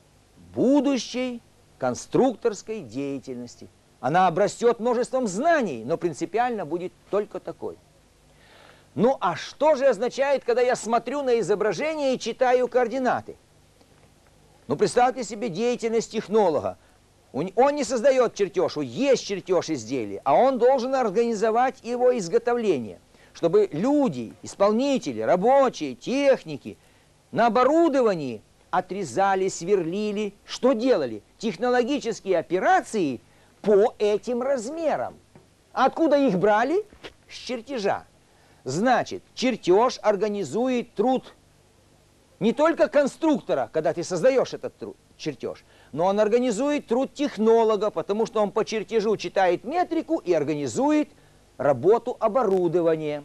будущей конструкторской деятельности. Она обрастет множеством знаний, но принципиально будет только такой. Ну а что же означает, когда я смотрю на изображение и читаю координаты? Ну представьте себе деятельность технолога. Он не создает чертеж, есть чертеж изделия, а он должен организовать его изготовление, чтобы люди, исполнители, рабочие, техники на оборудовании отрезали, сверлили, что делали? Технологические операции по этим размерам. Откуда их брали? С чертежа. Значит, чертеж организует труд не только конструктора, когда ты создаешь этот чертеж, но он организует труд технолога, потому что он по чертежу читает метрику и организует работу оборудования.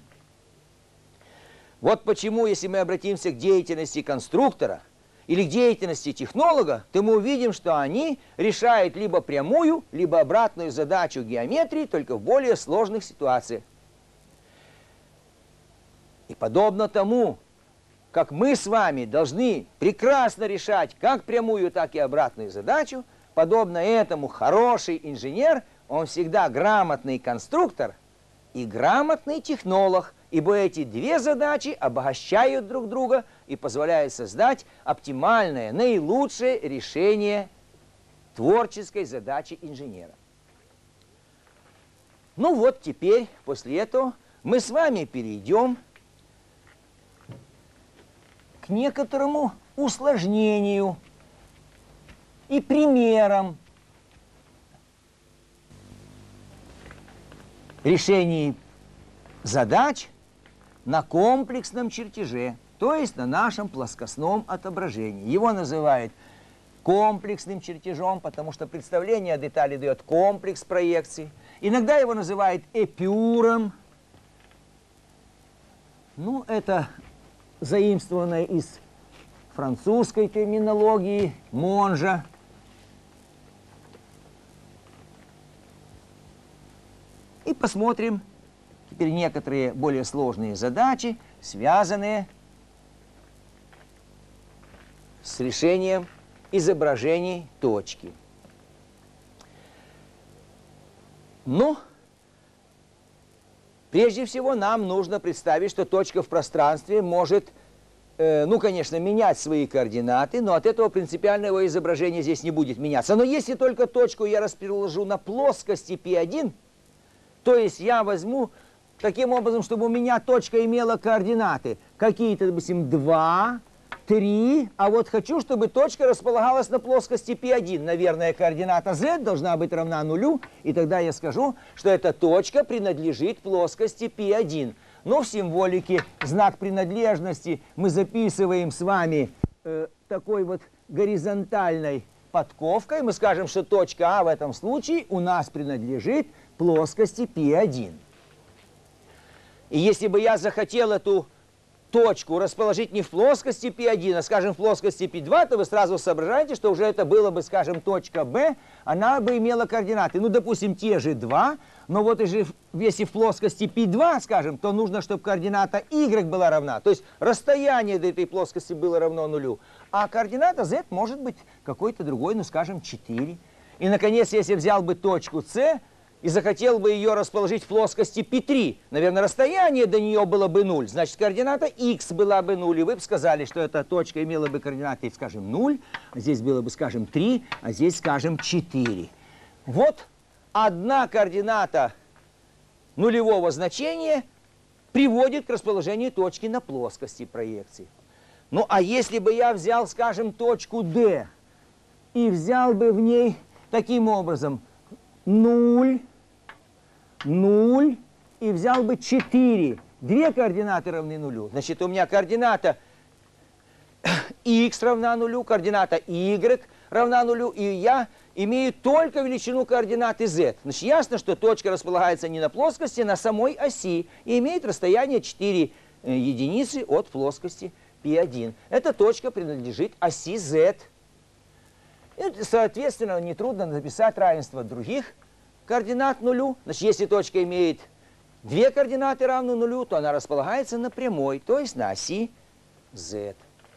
Вот почему, если мы обратимся к деятельности конструктора или к деятельности технолога, то мы увидим, что они решают либо прямую, либо обратную задачу геометрии, только в более сложных ситуациях. И подобно тому, как мы с вами должны прекрасно решать как прямую, так и обратную задачу, подобно этому хороший инженер, он всегда грамотный конструктор и грамотный технолог, ибо эти две задачи обогащают друг друга и позволяют создать оптимальное, наилучшее решение творческой задачи инженера. Ну вот теперь, после этого, мы с вами перейдем к некоторому усложнению и примером решений задач на комплексном чертеже, то есть на нашем плоскостном отображении. Его называют комплексным чертежом, потому что представление о детали дает комплекс проекций. Иногда его называют эпюром. Ну, это заимствованное из французской терминологии Монжа. И посмотрим теперь некоторые более сложные задачи, связанные с решением изображений точки. Ну, прежде всего нам нужно представить, что точка в пространстве может, ну, конечно, менять свои координаты, но от этого принципиального изображения здесь не будет меняться. Но если только точку я расположу на плоскости π1, то есть я возьму таким образом, чтобы у меня точка имела координаты какие-то, допустим, 2, 3, а вот хочу, чтобы точка располагалась на плоскости π1. Наверное, координата z должна быть равна нулю, и тогда я скажу, что эта точка принадлежит плоскости π1. Но в символике знак принадлежности мы записываем с вами такой вот горизонтальной подковкой. Мы скажем, что точка А в этом случае у нас принадлежит плоскости π1. И если бы я захотел эту точку расположить не в плоскости π1, а, скажем, в плоскости π2, то вы сразу соображаете, что уже это было бы, скажем, точка Б, она бы имела координаты, ну, допустим, те же 2, но вот если в плоскости π2, скажем, то нужно, чтобы координата y была равна, то есть расстояние до этой плоскости было равно нулю, а координата z может быть какой-то другой, ну, скажем, 4. И, наконец, если взял бы точку С, и захотел бы ее расположить в плоскости π3, наверное, расстояние до нее было бы 0, значит, координата x была бы 0, и вы бы сказали, что эта точка имела бы координаты, скажем, 0, а здесь было бы, скажем, 3, а здесь, скажем, 4. Вот одна координата нулевого значения приводит к расположению точки на плоскости проекции. Ну, а если бы я взял, скажем, точку D и взял бы в ней таким образом 0, 0 и взял бы 4. Две координаты равны нулю. Значит, у меня координата x равна нулю, координата y равна нулю, и я имею только величину координаты z. Значит, ясно, что точка располагается не на плоскости, а на самой оси и имеет расстояние 4 единицы от плоскости π1. Эта точка принадлежит оси z. И, соответственно, нетрудно написать равенство других координат нулю. Значит, если точка имеет две координаты равны нулю, то она располагается на прямой, то есть на оси z.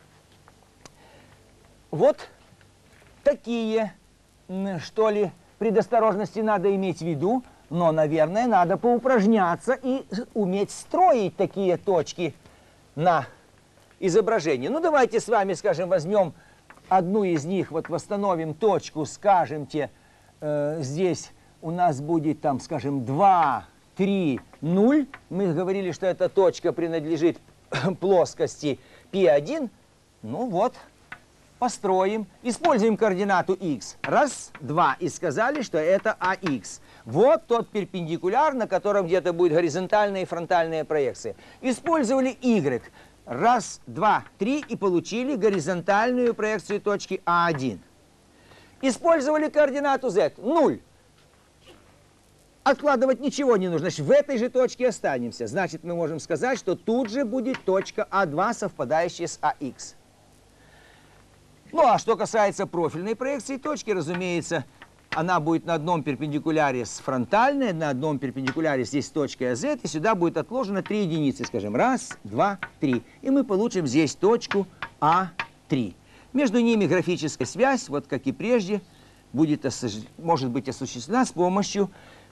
Вот такие, что ли, предосторожности надо иметь в виду, но, наверное, надо поупражняться и уметь строить такие точки на изображении. Ну, давайте с вами, скажем, возьмем одну из них, вот восстановим точку, скажемте, здесь у нас будет там, скажем, 2, 3, 0. Мы говорили, что эта точка принадлежит плоскости π1. Ну вот, построим. Используем координату x. Раз, два. И сказали, что это AX. Вот тот перпендикуляр, на котором где-то будет горизонтальная и фронтальная проекция. Использовали y. Раз, два, три и получили горизонтальную проекцию точки А1. Использовали координату z. 0. Откладывать ничего не нужно. Значит, в этой же точке останемся. Значит, мы можем сказать, что тут же будет точка А2, совпадающая с AX. Ну, а что касается профильной проекции точки, разумеется, она будет на одном перпендикуляре с фронтальной, на одном перпендикуляре здесь с точкой АЗ, и сюда будет отложено 3 единицы, скажем, раз, два, три. И мы получим здесь точку А3. Между ними графическая связь, вот как и прежде, может быть осуществлена с помощью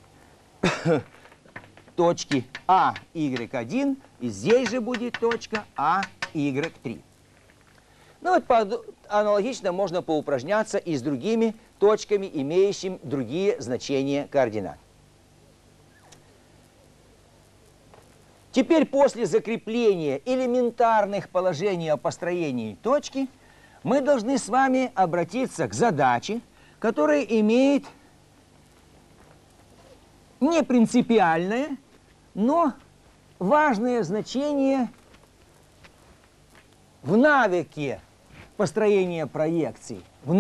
точки AY1, и здесь же будет точка AY3. Ну вот аналогично можно поупражняться и с другими точками, имеющими другие значения координат. Теперь после закрепления элементарных положений о построении точки мы должны с вами обратиться к задаче, которая имеет не принципиальное, но важное значение в навыке построения проекций,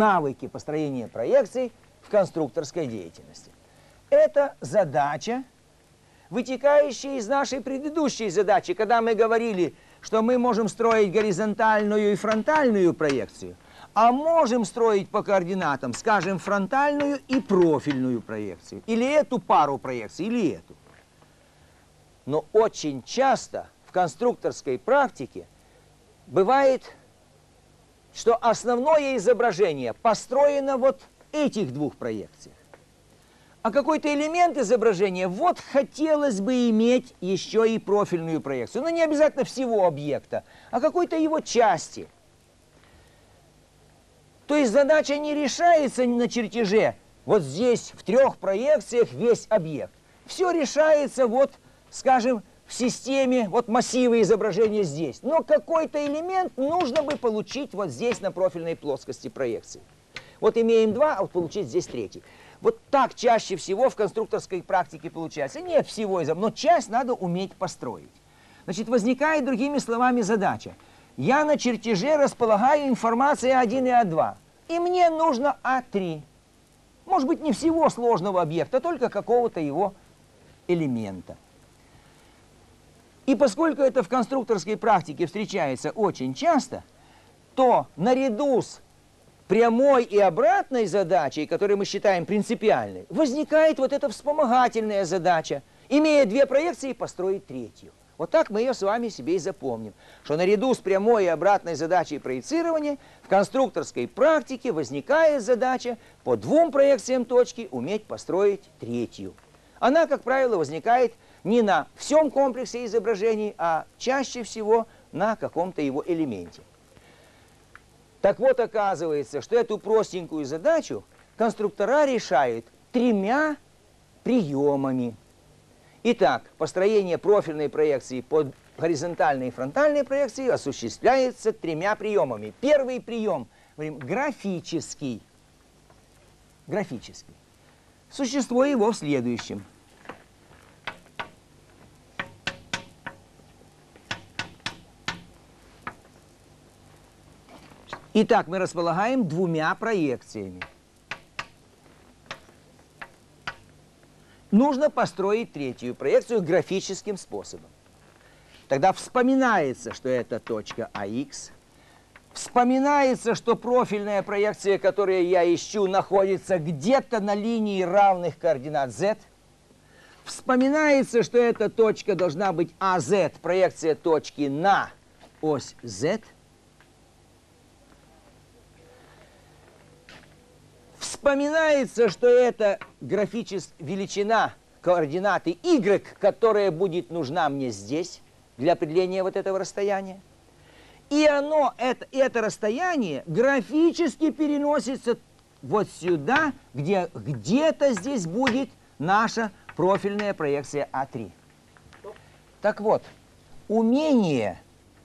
в конструкторской деятельности. Это задача, вытекающая из нашей предыдущей задачи, когда мы говорили, что мы можем строить горизонтальную и фронтальную проекцию, а можем строить по координатам, скажем, фронтальную и профильную проекцию. Или эту пару проекций, или эту. Но очень часто в конструкторской практике бывает, что основное изображение построено вот этих двух проекциях. А какой-то элемент изображения вот хотелось бы иметь еще и профильную проекцию. Но не обязательно всего объекта, а какой-то его части. То есть задача не решается на чертеже. Вот здесь в 3 проекциях весь объект. Все решается вот, скажем, в системе вот массива изображения здесь. Но какой-то элемент нужно бы получить вот здесь на профильной плоскости проекции. Вот имеем 2, а вот получить здесь 3. Вот так чаще всего в конструкторской практике получается. Нет всего, но часть надо уметь построить. Значит, возникает, другими словами, задача. Я на чертеже располагаю информацией А1 и А2. И мне нужно А3. Может быть, не всего сложного объекта, только какого-то его элемента. И поскольку это в конструкторской практике встречается очень часто, то наряду с прямой и обратной задачей, которую мы считаем принципиальной, возникает вот эта вспомогательная задача, имея 2 проекции, построить 3-ю. Вот так мы ее с вами себе и запомним, что наряду с прямой и обратной задачей проецирования в конструкторской практике возникает задача по 2 проекциям точки уметь построить 3-ю. Она, как правило, возникает не на всем комплексе изображений, а чаще всего на каком-то его элементе. Так вот, оказывается, что эту простенькую задачу конструктора решают 3 приемами. Итак, построение профильной проекции по горизонтальной и фронтальной проекции осуществляется 3 приемами. Первый прием, говорим, графический. Существо его в следующем. Итак, мы располагаем 2 проекциями. Нужно построить 3-ю проекцию графическим способом. Тогда вспоминается, что это точка АХ. Вспоминается, что профильная проекция, которую я ищу, находится где-то на линии равных координат z. Вспоминается, что эта точка должна быть АЗ, проекция точки на ось z. Вспоминается, что это величина координаты y, которая будет нужна мне здесь для определения вот этого расстояния. И это расстояние графически переносится вот сюда, где где-то здесь будет наша профильная проекция А3. Так вот, умение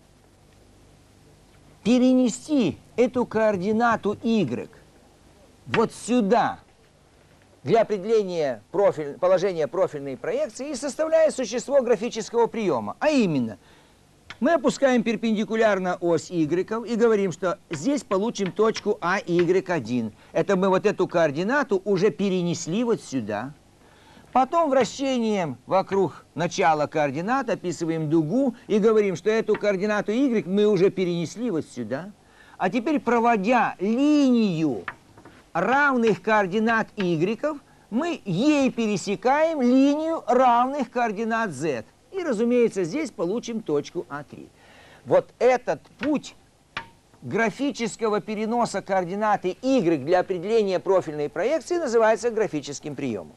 перенести эту координату y вот сюда для определения положения профильной проекции и составляет существо графического приема. А именно, мы опускаем перпендикулярно ось y и говорим, что здесь получим точку AY1. Это мы вот эту координату уже перенесли вот сюда. Потом вращением вокруг начала координат описываем дугу и говорим, что эту координату y мы уже перенесли вот сюда. А теперь, проводя линию равных координат y, мы ей пересекаем линию равных координат z. И, разумеется, здесь получим точку А3. Вот этот путь графического переноса координаты y для определения профильной проекции называется графическим приемом.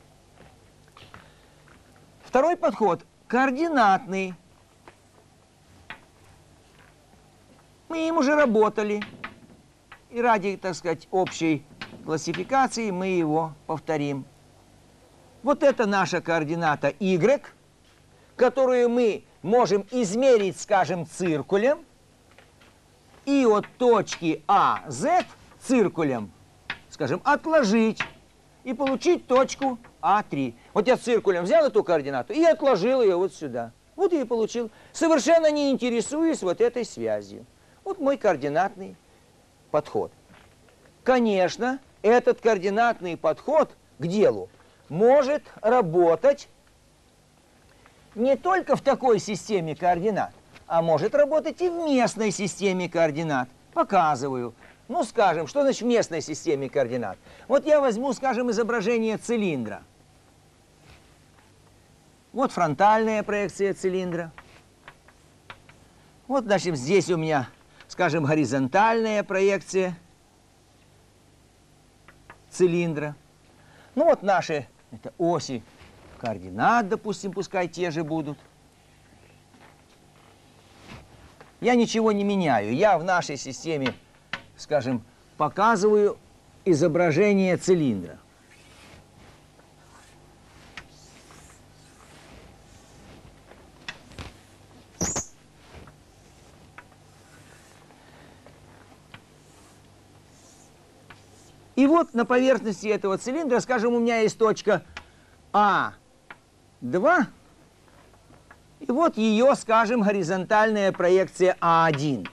Второй подход – координатный. Мы им уже работали. И ради, так сказать, общей классификации мы его повторим. Вот это наша координата y, которую мы можем измерить, скажем, циркулем. и от точки АZ циркулем, скажем, отложить и получить точку А3. Вот я циркулем взял эту координату и отложил ее вот сюда. Вот я и получил, совершенно не интересуясь вот этой связью. Вот мой координатный подход. Конечно, этот координатный подход к делу может работать не только в такой системе координат, а может работать и в местной системе координат. Показываю. Ну, скажем, что значит в местной системе координат? Вот я возьму, скажем, изображение цилиндра. Вот фронтальная проекция цилиндра. Вот, значит, здесь у меня, скажем, горизонтальная проекция цилиндра. Ну, вот наши это оси координат, допустим, пускай те же будут. Я ничего не меняю. Я в нашей системе, скажем, показываю изображение цилиндра. И вот на поверхности этого цилиндра, скажем, у меня есть точка А2, и вот ее, скажем, горизонтальная проекция А1.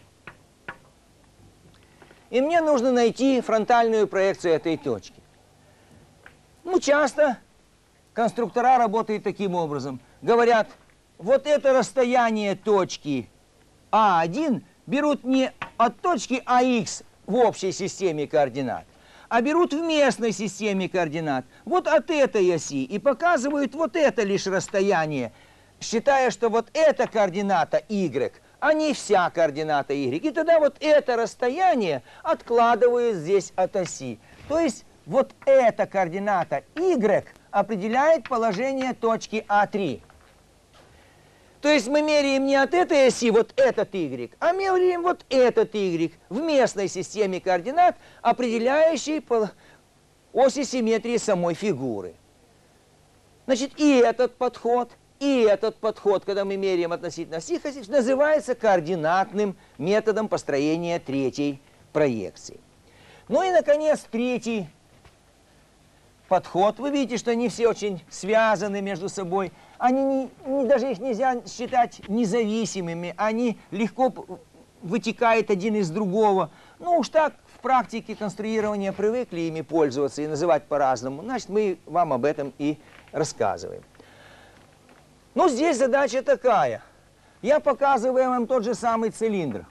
И мне нужно найти фронтальную проекцию этой точки. Ну, часто конструктора работают таким образом. Говорят, вот это расстояние точки А1 берут не от точки АХ в общей системе координат, а берут в местной системе координат вот от этой оси и показывают вот это лишь расстояние, считая, что вот эта координата y, а не вся координата y. И тогда вот это расстояние откладывают здесь от оси. То есть вот эта координата y определяет положение точки А3. То есть мы меряем не от этой оси вот этот y, а меряем вот этот y в местной системе координат, определяющей оси симметрии самой фигуры. Значит, и этот подход, когда мы меряем относительно всех осей, называется координатным методом построения третьей проекции. Ну и, наконец, третий подход. Вы видите, что они все очень связаны между собой. Они даже их нельзя считать независимыми. Они легко вытекают один из другого. Ну уж так в практике конструирования привыкли ими пользоваться и называть по-разному. Значит, мы вам об этом и рассказываем. Ну, здесь задача такая. Я показываю вам тот же самый цилиндр.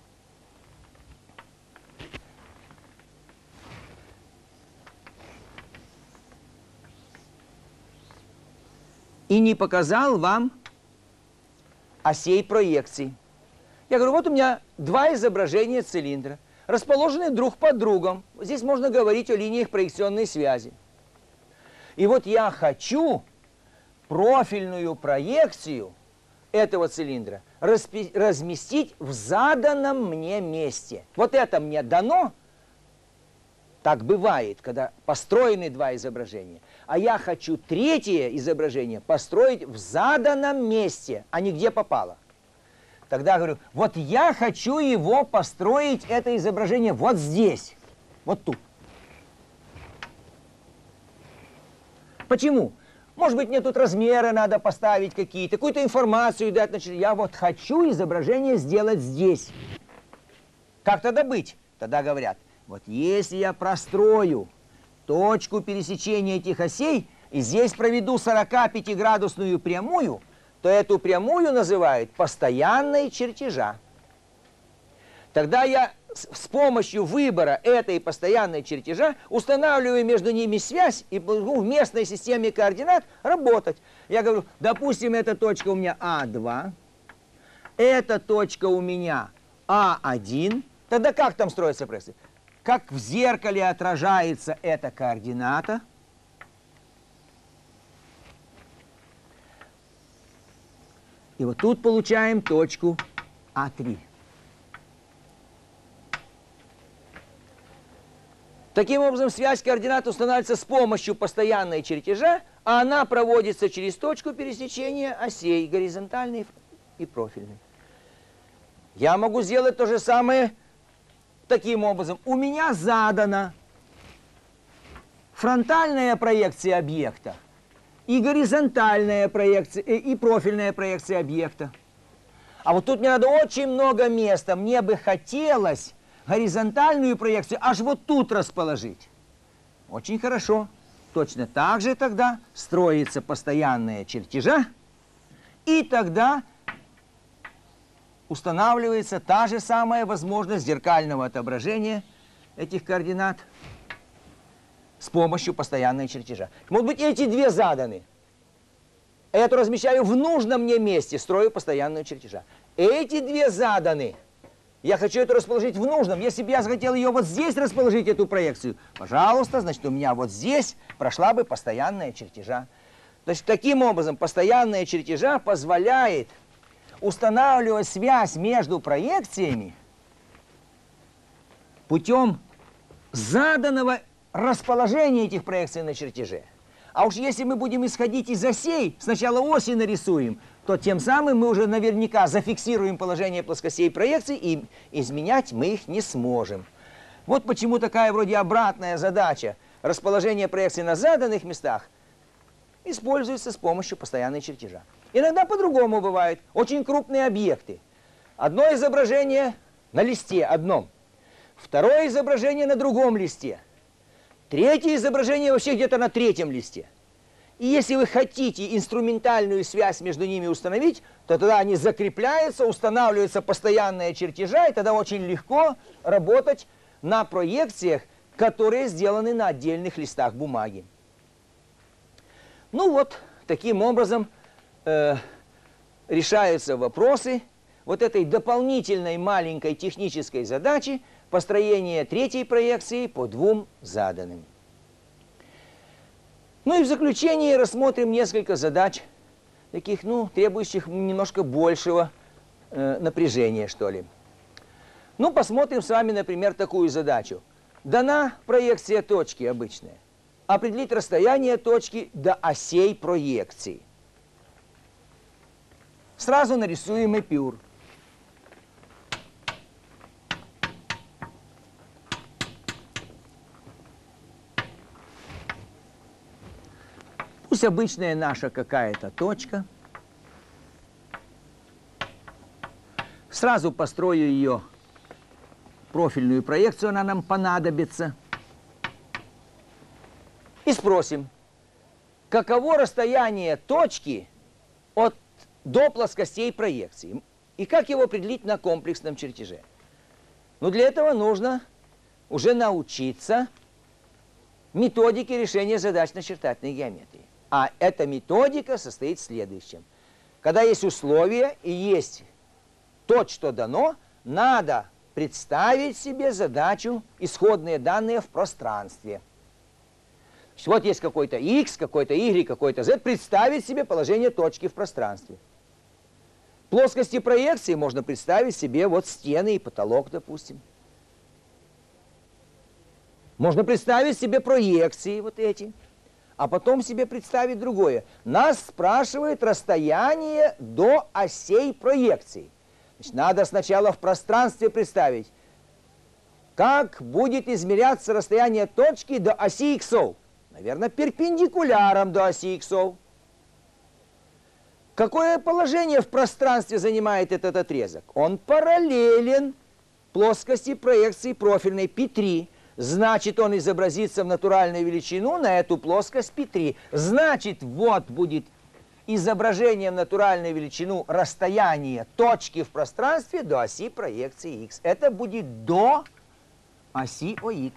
И не показал вам осей проекций. Я говорю, вот у меня два изображения цилиндра, расположены друг под другом. Здесь можно говорить о линиях проекционной связи. И вот я хочу профильную проекцию этого цилиндра разместить в заданном мне месте. Вот это мне дано. Так бывает, когда построены два изображения. А я хочу третье изображение построить в заданном месте, а не где попало. Тогда говорю, вот я хочу его построить, это изображение, вот здесь, вот тут. Почему? Может быть, мне тут размеры надо поставить какие-то, какую-то информацию дать. Значит, я вот хочу изображение сделать здесь. Как тогда быть? Тогда говорят, вот если я прострою точку пересечения этих осей и здесь проведу 45-градусную прямую, то эту прямую называют постоянной чертежа. Тогда я с помощью выбора этой постоянной чертежа устанавливаю между ними связь и могу в местной системе координат работать. Я говорю, допустим, эта точка у меня А2, эта точка у меня А1. Тогда как там строится проекция? Как в зеркале отражается эта координата. И вот тут получаем точку А3. Таким образом, связь координат устанавливается с помощью постоянной чертежа, а она проводится через точку пересечения осей горизонтальной и профильной. Я могу сделать то же самое таким образом, у меня задана фронтальная проекция объекта и горизонтальная проекция, и профильная проекция объекта. А вот тут мне надо очень много места. Мне бы хотелось горизонтальную проекцию аж вот тут расположить. Очень хорошо. Точно так же тогда строится постоянная чертежа, и тогда устанавливается та же самая возможность зеркального отображения этих координат с помощью постоянного чертежа. Может быть, эти две заданы. Эту размещаю в нужном мне месте, строю постоянного чертежа. Эти две заданы. Я хочу эту расположить в нужном. Если бы я захотел ее вот здесь расположить, эту проекцию, пожалуйста, значит, у меня вот здесь прошла бы постоянная чертежа. Значит, таким образом, постоянная чертежа позволяет устанавливать связь между проекциями путем заданного расположения этих проекций на чертеже. А уж если мы будем исходить из осей, сначала оси нарисуем, то тем самым мы уже наверняка зафиксируем положение плоскостей проекций, и изменять мы их не сможем. Вот почему такая вроде обратная задача расположения проекций на заданных местах используется с помощью постоянной чертежа. Иногда по-другому бывает. Очень крупные объекты. Одно изображение на листе одном, второе изображение на другом листе, третье изображение вообще где-то на третьем листе. И если вы хотите инструментальную связь между ними установить, то тогда они закрепляются, устанавливается постоянная чертежа, и тогда очень легко работать на проекциях, которые сделаны на отдельных листах бумаги. Ну вот, таким образом решаются вопросы вот этой дополнительной маленькой технической задачи построения третьей проекции по двум заданным. Ну и в заключение рассмотрим несколько задач, таких, требующих немножко большего напряжения, что ли. Ну, посмотрим с вами, например, такую задачу. Дана проекция точки обычная. Определить расстояние точки до осей проекции. Сразу нарисуем эпюр. Пусть обычная наша какая-то точка. Сразу построю ее профильную проекцию, она нам понадобится. И спросим, каково расстояние точки до плоскостей проекции, и как его определить на комплексном чертеже. Но для этого нужно уже научиться методике решения задач начертательной геометрии. А эта методика состоит в следующем. Когда есть условия и есть то, что дано, надо представить себе задачу, исходные данные в пространстве. Вот есть какой-то x, какой-то y, какой-то z. Представить себе положение точки в пространстве. Плоскости проекции можно представить себе вот стены и потолок, допустим. Можно представить себе проекции вот эти, а потом себе представить другое. Нас спрашивает расстояние до осей проекции. Значит, надо сначала в пространстве представить, как будет измеряться расстояние точки до оси иксов. Наверное, перпендикуляром до оси иксов. Какое положение в пространстве занимает этот отрезок? Он параллелен плоскости проекции профильной π3. Значит, он изобразится в натуральную величину на эту плоскость π3. Значит, вот будет изображение в натуральную величину расстояния точки в пространстве до оси проекции х. Это будет до оси ОХ.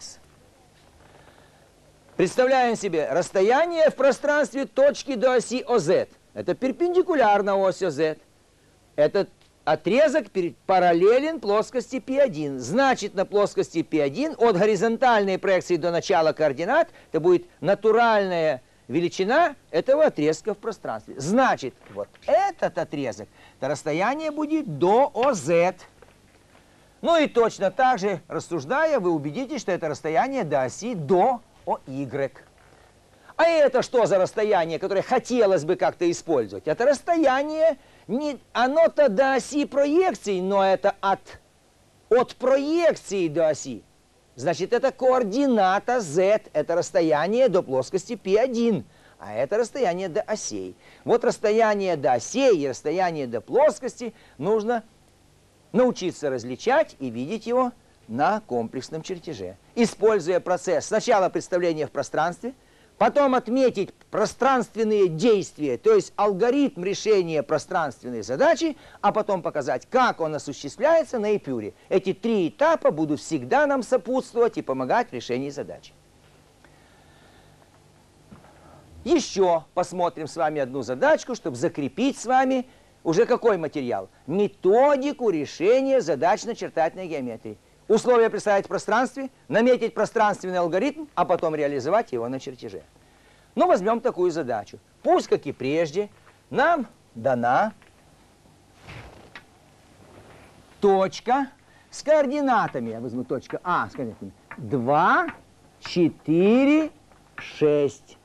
Представляем себе расстояние в пространстве точки до оси ОЗ. Это перпендикулярно оси ОЗ. Этот отрезок параллелен плоскости π1. Значит, на плоскости π1 от горизонтальной проекции до начала координат это будет натуральная величина этого отрезка в пространстве. Значит, вот этот отрезок, это расстояние будет до ОЗ. Ну и точно так же, рассуждая, вы убедитесь, что это расстояние до оси до ОY. А это что за расстояние, которое хотелось бы как-то использовать? Это расстояние, оно-то до оси проекции, но это от от проекции до оси. Значит, это координата z, это расстояние до плоскости P1, а это расстояние до осей. Вот расстояние до осей и расстояние до плоскости нужно научиться различать и видеть его на комплексном чертеже. Используя процесс сначала представления в пространстве, потом отметить пространственные действия, то есть алгоритм решения пространственной задачи, а потом показать, как он осуществляется на Эпюре. Эти три этапа будут всегда нам сопутствовать и помогать в решении задачи. Еще посмотрим с вами одну задачку, чтобы закрепить с вами уже какой материал? Методику решения задач начертательной геометрии. Условия представить в пространстве, наметить пространственный алгоритм, а потом реализовать его на чертеже. Ну, возьмем такую задачу. Пусть, как и прежде, нам дана точка с координатами. Я возьму точка А с координатами 2, 4, 6.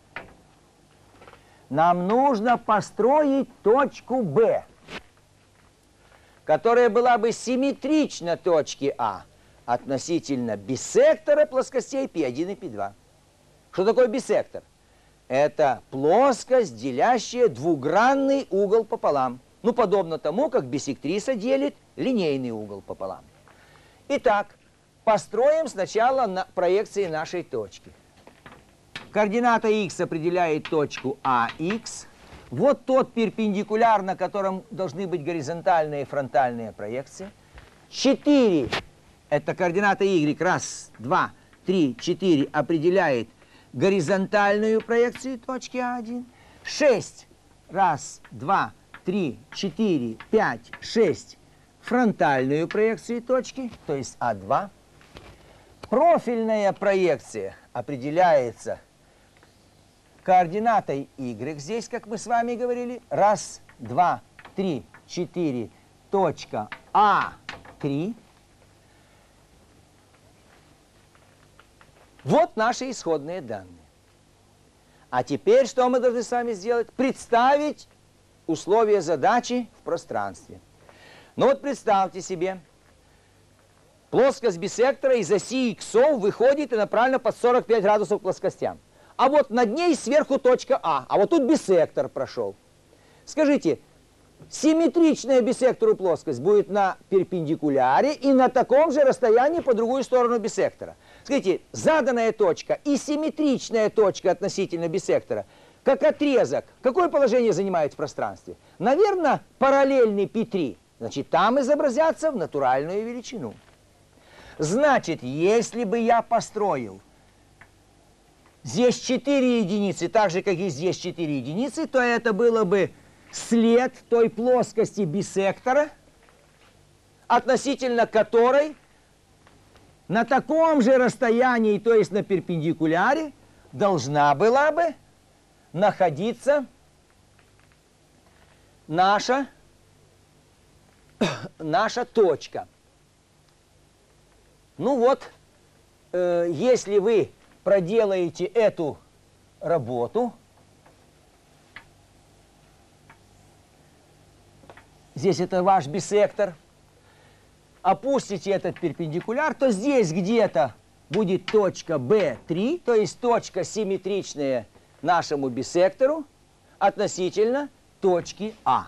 Нам нужно построить точку Б, которая была бы симметрична точке А относительно биссектора плоскостей P1 и P2. Что такое биссектор? Это плоскость, делящая двугранный угол пополам. Ну, подобно тому, как биссектриса делит линейный угол пополам. Итак, построим сначала на проекции нашей точки. Координата х определяет точку АХ. Вот тот перпендикуляр, на котором должны быть горизонтальные и фронтальные проекции. 4. Это координата y. Раз, два, три, 4 определяет горизонтальную проекцию точки А1. 6. Раз, два, три, 4, 5, 6. Фронтальную проекцию точки, то есть А2. Профильная проекция определяется координатой y здесь, как мы с вами говорили. Раз, два, три, 4. Точка А3. Вот наши исходные данные. А теперь что мы должны с вами сделать? Представить условия задачи в пространстве. Ну вот представьте себе, плоскость биссектора из оси иксов выходит и направлена под 45 градусов к плоскостям. А вот над ней сверху точка А. А вот тут биссектор прошел. Скажите, симметричная биссектору плоскость будет на перпендикуляре и на таком же расстоянии по другую сторону биссектора. Скажите, заданная точка и симметричная точка относительно биссектора, как отрезок, какое положение занимает в пространстве? Наверное, параллельный P3. Значит, там изобразятся в натуральную величину. Значит, если бы я построил здесь 4 единицы, так же, как и здесь 4 единицы, то это было бы след той плоскости биссектора, относительно которой на таком же расстоянии, то есть на перпендикуляре, должна была бы находиться наша точка. Ну вот, если вы проделаете эту работу, здесь это ваш биссектор, опустите этот перпендикуляр, то здесь где-то будет точка B3, то есть точка симметричная нашему биссектору относительно точки А.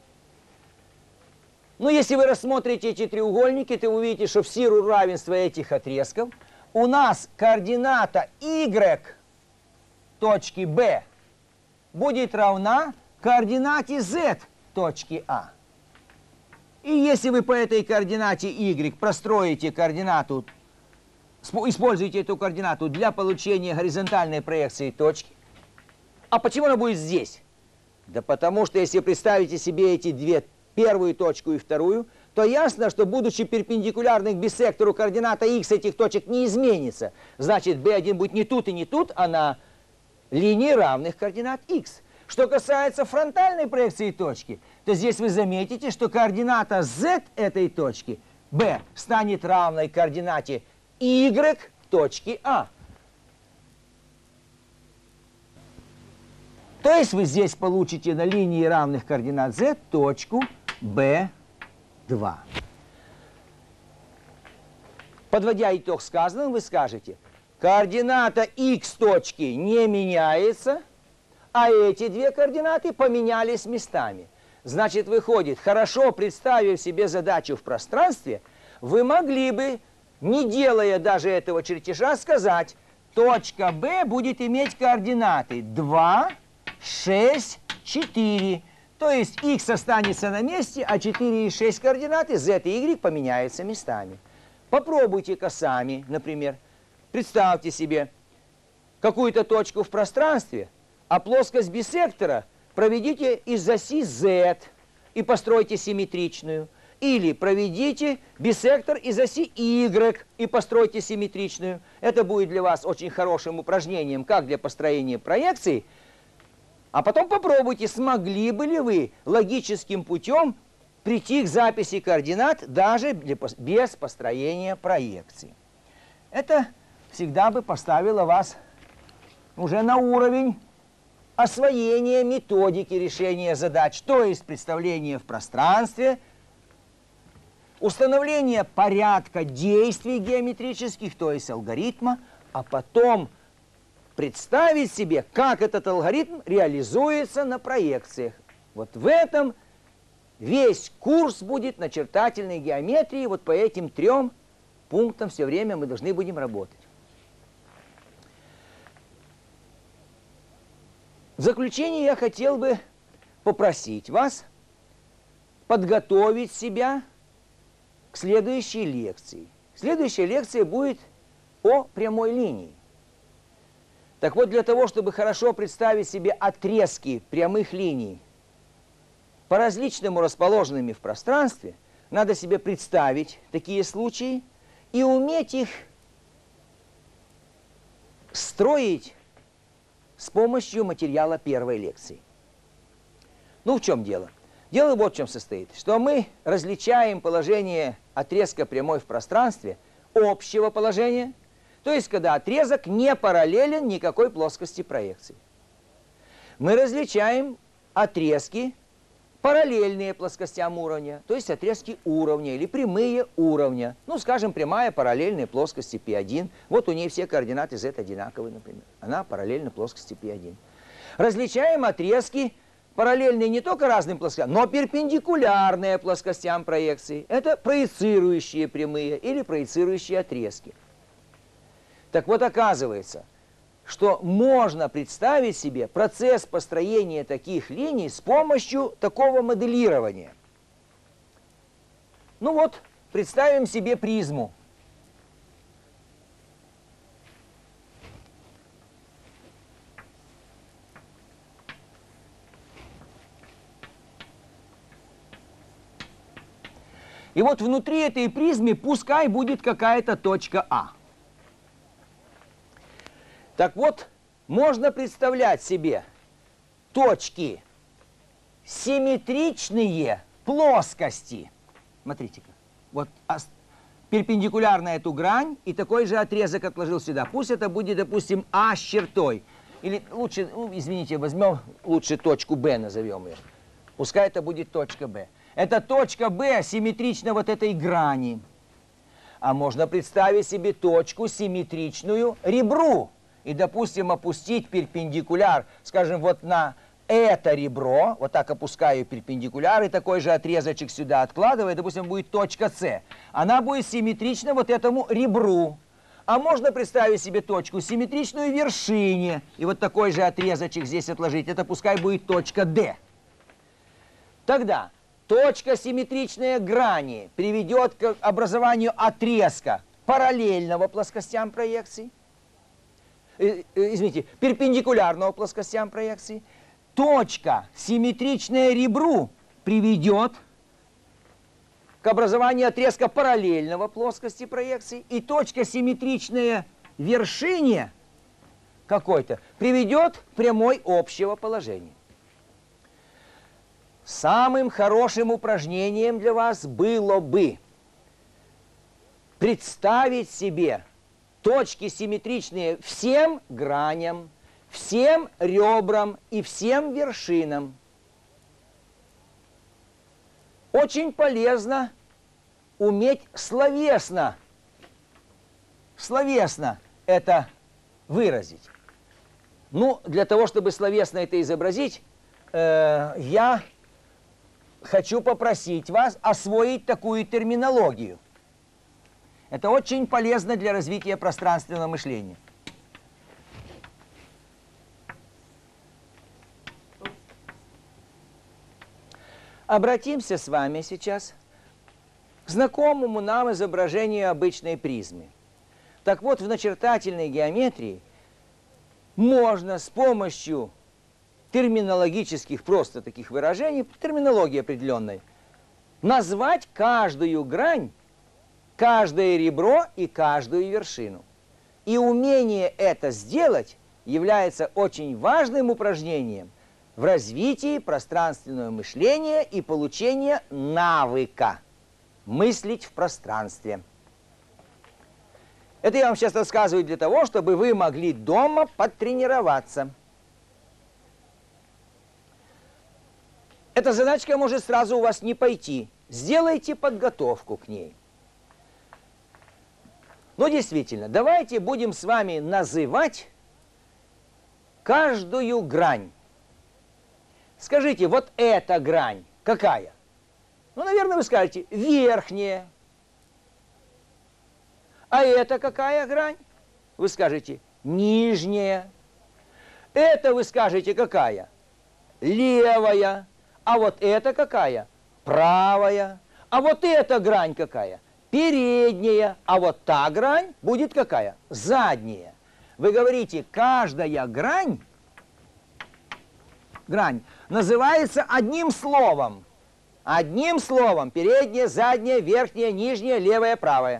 Но если вы рассмотрите эти треугольники, то вы увидите, что в силу равенства этих отрезков у нас координата y точки B будет равна координате z точки А. И если вы по этой координате y простроите координату, используете эту координату для получения горизонтальной проекции точки, а почему она будет здесь? Да потому что если представите себе эти две, первую точку и вторую, то ясно, что будучи перпендикулярной к биссектору, координата x этих точек не изменится. Значит, B1 будет не тут и не тут, а на линии равных координат x. Что касается фронтальной проекции точки, то здесь вы заметите, что координата z этой точки, b, станет равной координате y точки А. То есть вы здесь получите на линии равных координат z точку B2. Подводя итог сказанному, вы скажете, координата x точки не меняется, а эти две координаты поменялись местами. Значит, выходит, хорошо представив себе задачу в пространстве, вы могли бы, не делая даже этого чертежа, сказать, точка B будет иметь координаты 2, 6, 4. То есть x останется на месте, а 4 и 6 координаты z и y поменяются местами. Попробуйте-ка сами, например, представьте себе какую-то точку в пространстве, а плоскость бисектора проведите из оси z и постройте симметричную. Или проведите бисектор из оси y и постройте симметричную. Это будет для вас очень хорошим упражнением, как для построения проекций. А потом попробуйте, смогли бы ли вы логическим путем прийти к записи координат даже без построения проекции. Это всегда бы поставило вас уже на уровень освоения методики решения задач, то есть представление в пространстве, установление порядка действий геометрических, то есть алгоритма, а потом представить себе, как этот алгоритм реализуется на проекциях. Вот в этом весь курс будет начертательной геометрии, вот по этим 3 пунктам все время мы должны будем работать. В заключение я хотел бы попросить вас подготовить себя к следующей лекции. Следующая лекция будет о прямой линии. Так вот, для того, чтобы хорошо представить себе отрезки прямых линий, по-различному расположенными в пространстве, надо себе представить такие случаи и уметь их строить с помощью материала первой лекции. Ну, в чем дело? Дело вот в чем состоит, что мы различаем положение отрезка прямой в пространстве общего положения, то есть когда отрезок не параллелен никакой плоскости проекции. Мы различаем отрезки, параллельные плоскостям уровня, то есть отрезки уровня или прямые уровня. Ну, скажем, прямая параллельной плоскости π1. Вот у нее все координаты z одинаковые, например. Она параллельна плоскости π1. Различаем отрезки, параллельные не только разным плоскостям, но перпендикулярные плоскостям проекции. Это проецирующие прямые или проецирующие отрезки. Так вот, оказывается, что можно представить себе процесс построения таких линий с помощью такого моделирования. Ну вот, представим себе призму. И вот внутри этой призмы пускай будет какая-то точка А. Так вот, можно представлять себе точки симметричные плоскости. Смотрите-ка, вот перпендикулярно эту грань, и такой же отрезок отложил сюда. Пусть это будет, допустим, А с чертой. Или лучше, ну, извините, возьмем лучше точку Б, назовем ее. Пускай это будет точка Б. Эта точка Б симметрична вот этой грани. А можно представить себе точку симметричную ребру. И, допустим, опустить перпендикуляр, скажем, вот на это ребро, вот так опускаю перпендикуляр, и такой же отрезочек сюда откладываю, допустим, будет точка С. Она будет симметрична вот этому ребру. А можно представить себе точку симметричную вершине, и вот такой же отрезочек здесь отложить, это пускай будет точка Д. Тогда точка симметричная грани приведет к образованию отрезка параллельного плоскостям проекций. Извините, перпендикулярного плоскостям проекции. Точка, симметричная ребру, приведет к образованию отрезка параллельного плоскости проекции. И точка, симметричная вершине какой-то, приведет к прямой общего положения. Самым хорошим упражнением для вас было бы представить себе точки симметричные всем граням, всем ребрам и всем вершинам. Очень полезно уметь словесно словесно это выразить? Ну, для того, чтобы словесно это изобразить, я хочу попросить вас освоить такую терминологию. Это очень полезно для развития пространственного мышления. Обратимся с вами сейчас к знакомому нам изображению обычной призмы. Так вот, в начертательной геометрии можно с помощью терминологических просто таких выражений, терминологии определенной, назвать каждую грань, каждое ребро и каждую вершину. И умение это сделать является очень важным упражнением в развитии пространственного мышления и получения навыка мыслить в пространстве. Это я вам сейчас рассказываю для того, чтобы вы могли дома потренироваться. Эта задачка может сразу у вас не пойти. Сделайте подготовку к ней. Но действительно, давайте будем с вами называть каждую грань. Скажите, вот эта грань какая? Ну, наверное, вы скажете, верхняя. А это какая грань? Вы скажете, нижняя. Это вы скажете, какая? Левая. А вот это какая? Правая. А вот эта грань какая? Передняя. А вот та грань будет какая? Задняя. Вы говорите, каждая грань называется одним словом. Одним словом. Передняя, задняя, верхняя, нижняя, левая, правая.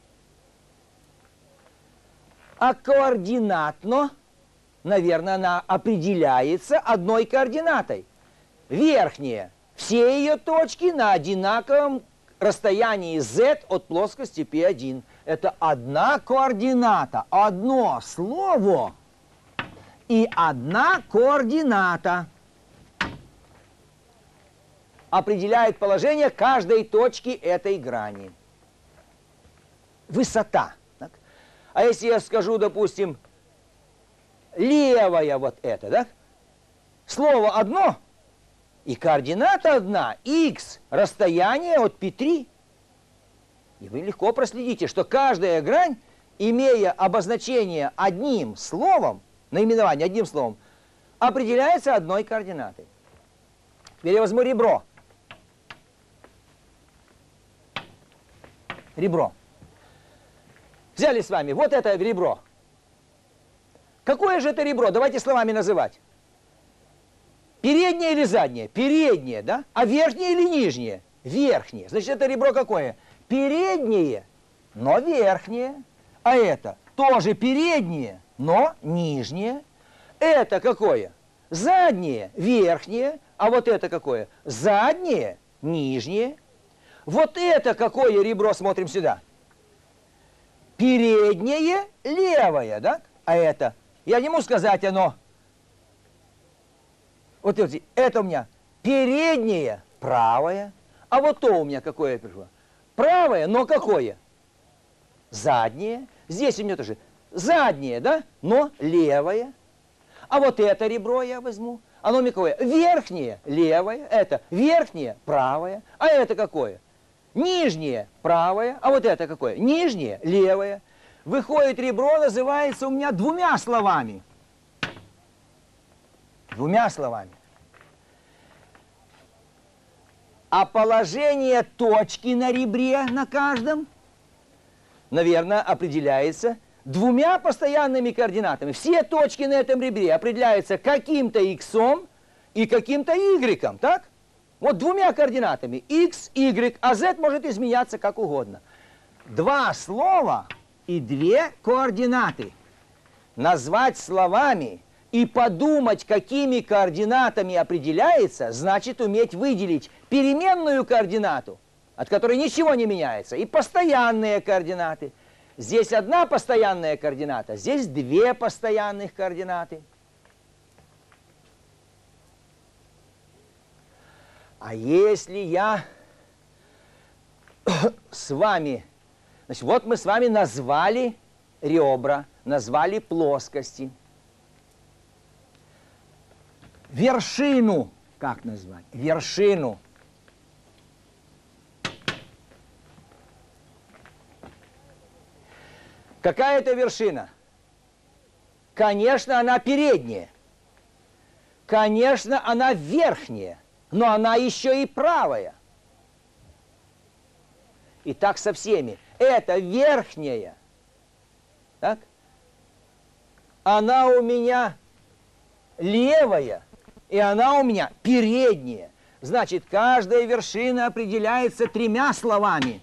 А координатно, наверное, она определяется одной координатой. Верхняя. Все ее точки на одинаковом расстоянии z от плоскости P1. Это одна координата, одно слово и одна координата. Определяет положение каждой точки этой грани. Высота. Так? А если я скажу, допустим, левая вот это, да? Слово одно, и координата одна, x, расстояние от P3. И вы легко проследите, что каждая грань, имея обозначение одним словом, наименование одним словом, определяется одной координатой. Теперь я возьму ребро. Ребро. Взяли с вами вот это ребро. Какое же это ребро? Давайте словами называть. Переднее или заднее? Переднее, да? А верхнее или нижнее? Верхнее. Значит, это ребро какое? Переднее, но верхнее. А это тоже переднее, но нижнее. Это какое? Заднее, верхнее. А вот это какое? Заднее, нижнее. Вот это какое ребро, смотрим сюда. Переднее, левое, да? А это, я не могу сказать оно. Вот это у меня переднее, правое. А вот то у меня какое пришло? Правое, но какое? Заднее. Здесь у меня тоже заднее, да? Но левое. А вот это ребро я возьму. Оно у меня какое? Верхнее, левое. Это верхнее, правое. А это какое? Нижнее, правое. А вот это какое? Нижнее, левое. Выходит, ребро называется у меня двумя словами. Двумя словами. А положение точки на ребре на каждом, наверное, определяется двумя постоянными координатами. Все точки на этом ребре определяются каким-то иксом и каким-то y, так? Вот двумя координатами. X, y, а z может изменяться как угодно. Два слова и две координаты. Назвать словами и подумать, какими координатами определяется, значит уметь выделить переменную координату, от которой ничего не меняется, и постоянные координаты. Здесь одна постоянная координата, здесь две постоянных координаты. А если я с вами, значит, вот мы с вами назвали ребра, назвали плоскости. Вершину, как назвать? Вершину. Какая это вершина? Конечно, она передняя. Конечно, она верхняя, но она еще и правая. И так со всеми. Это верхняя. Так? Она у меня левая, и она у меня передняя. Значит, каждая вершина определяется 3 словами.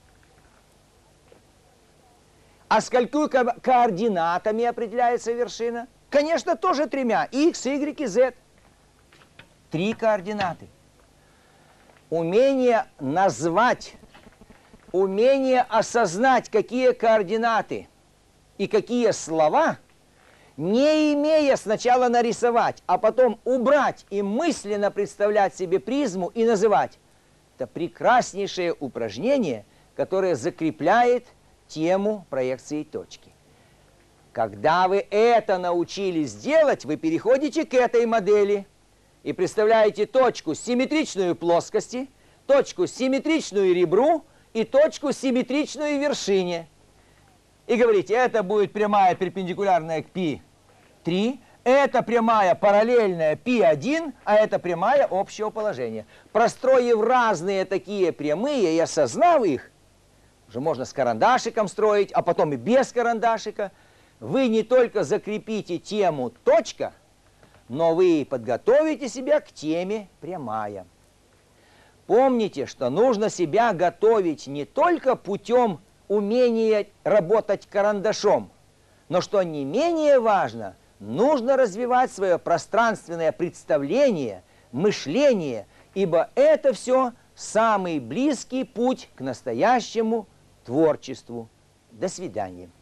А сколькими координатами определяется вершина? Конечно, тоже 3. X, Y и Z. 3 координаты. Умение назвать, умение осознать, какие координаты и какие слова, не имея сначала нарисовать, а потом убрать и мысленно представлять себе призму и называть. Это прекраснейшее упражнение, которое закрепляет тему проекции точки. Когда вы это научились делать, вы переходите к этой модели и представляете точку симметричную плоскости, точку симметричную ребру и точку симметричную вершине. И говорите, это будет прямая перпендикулярная к π3, это прямая параллельная π1, а это прямая общего положения. Простроив разные такие прямые и осознав их, уже можно с карандашиком строить, а потом и без карандашика, вы не только закрепите тему точка, но вы подготовите себя к теме прямая. Помните, что нужно себя готовить не только путем умения работать карандашом, но что не менее важно, нужно развивать свое пространственное представление, мышление, ибо это все самый близкий путь к настоящему творчеству. До свидания.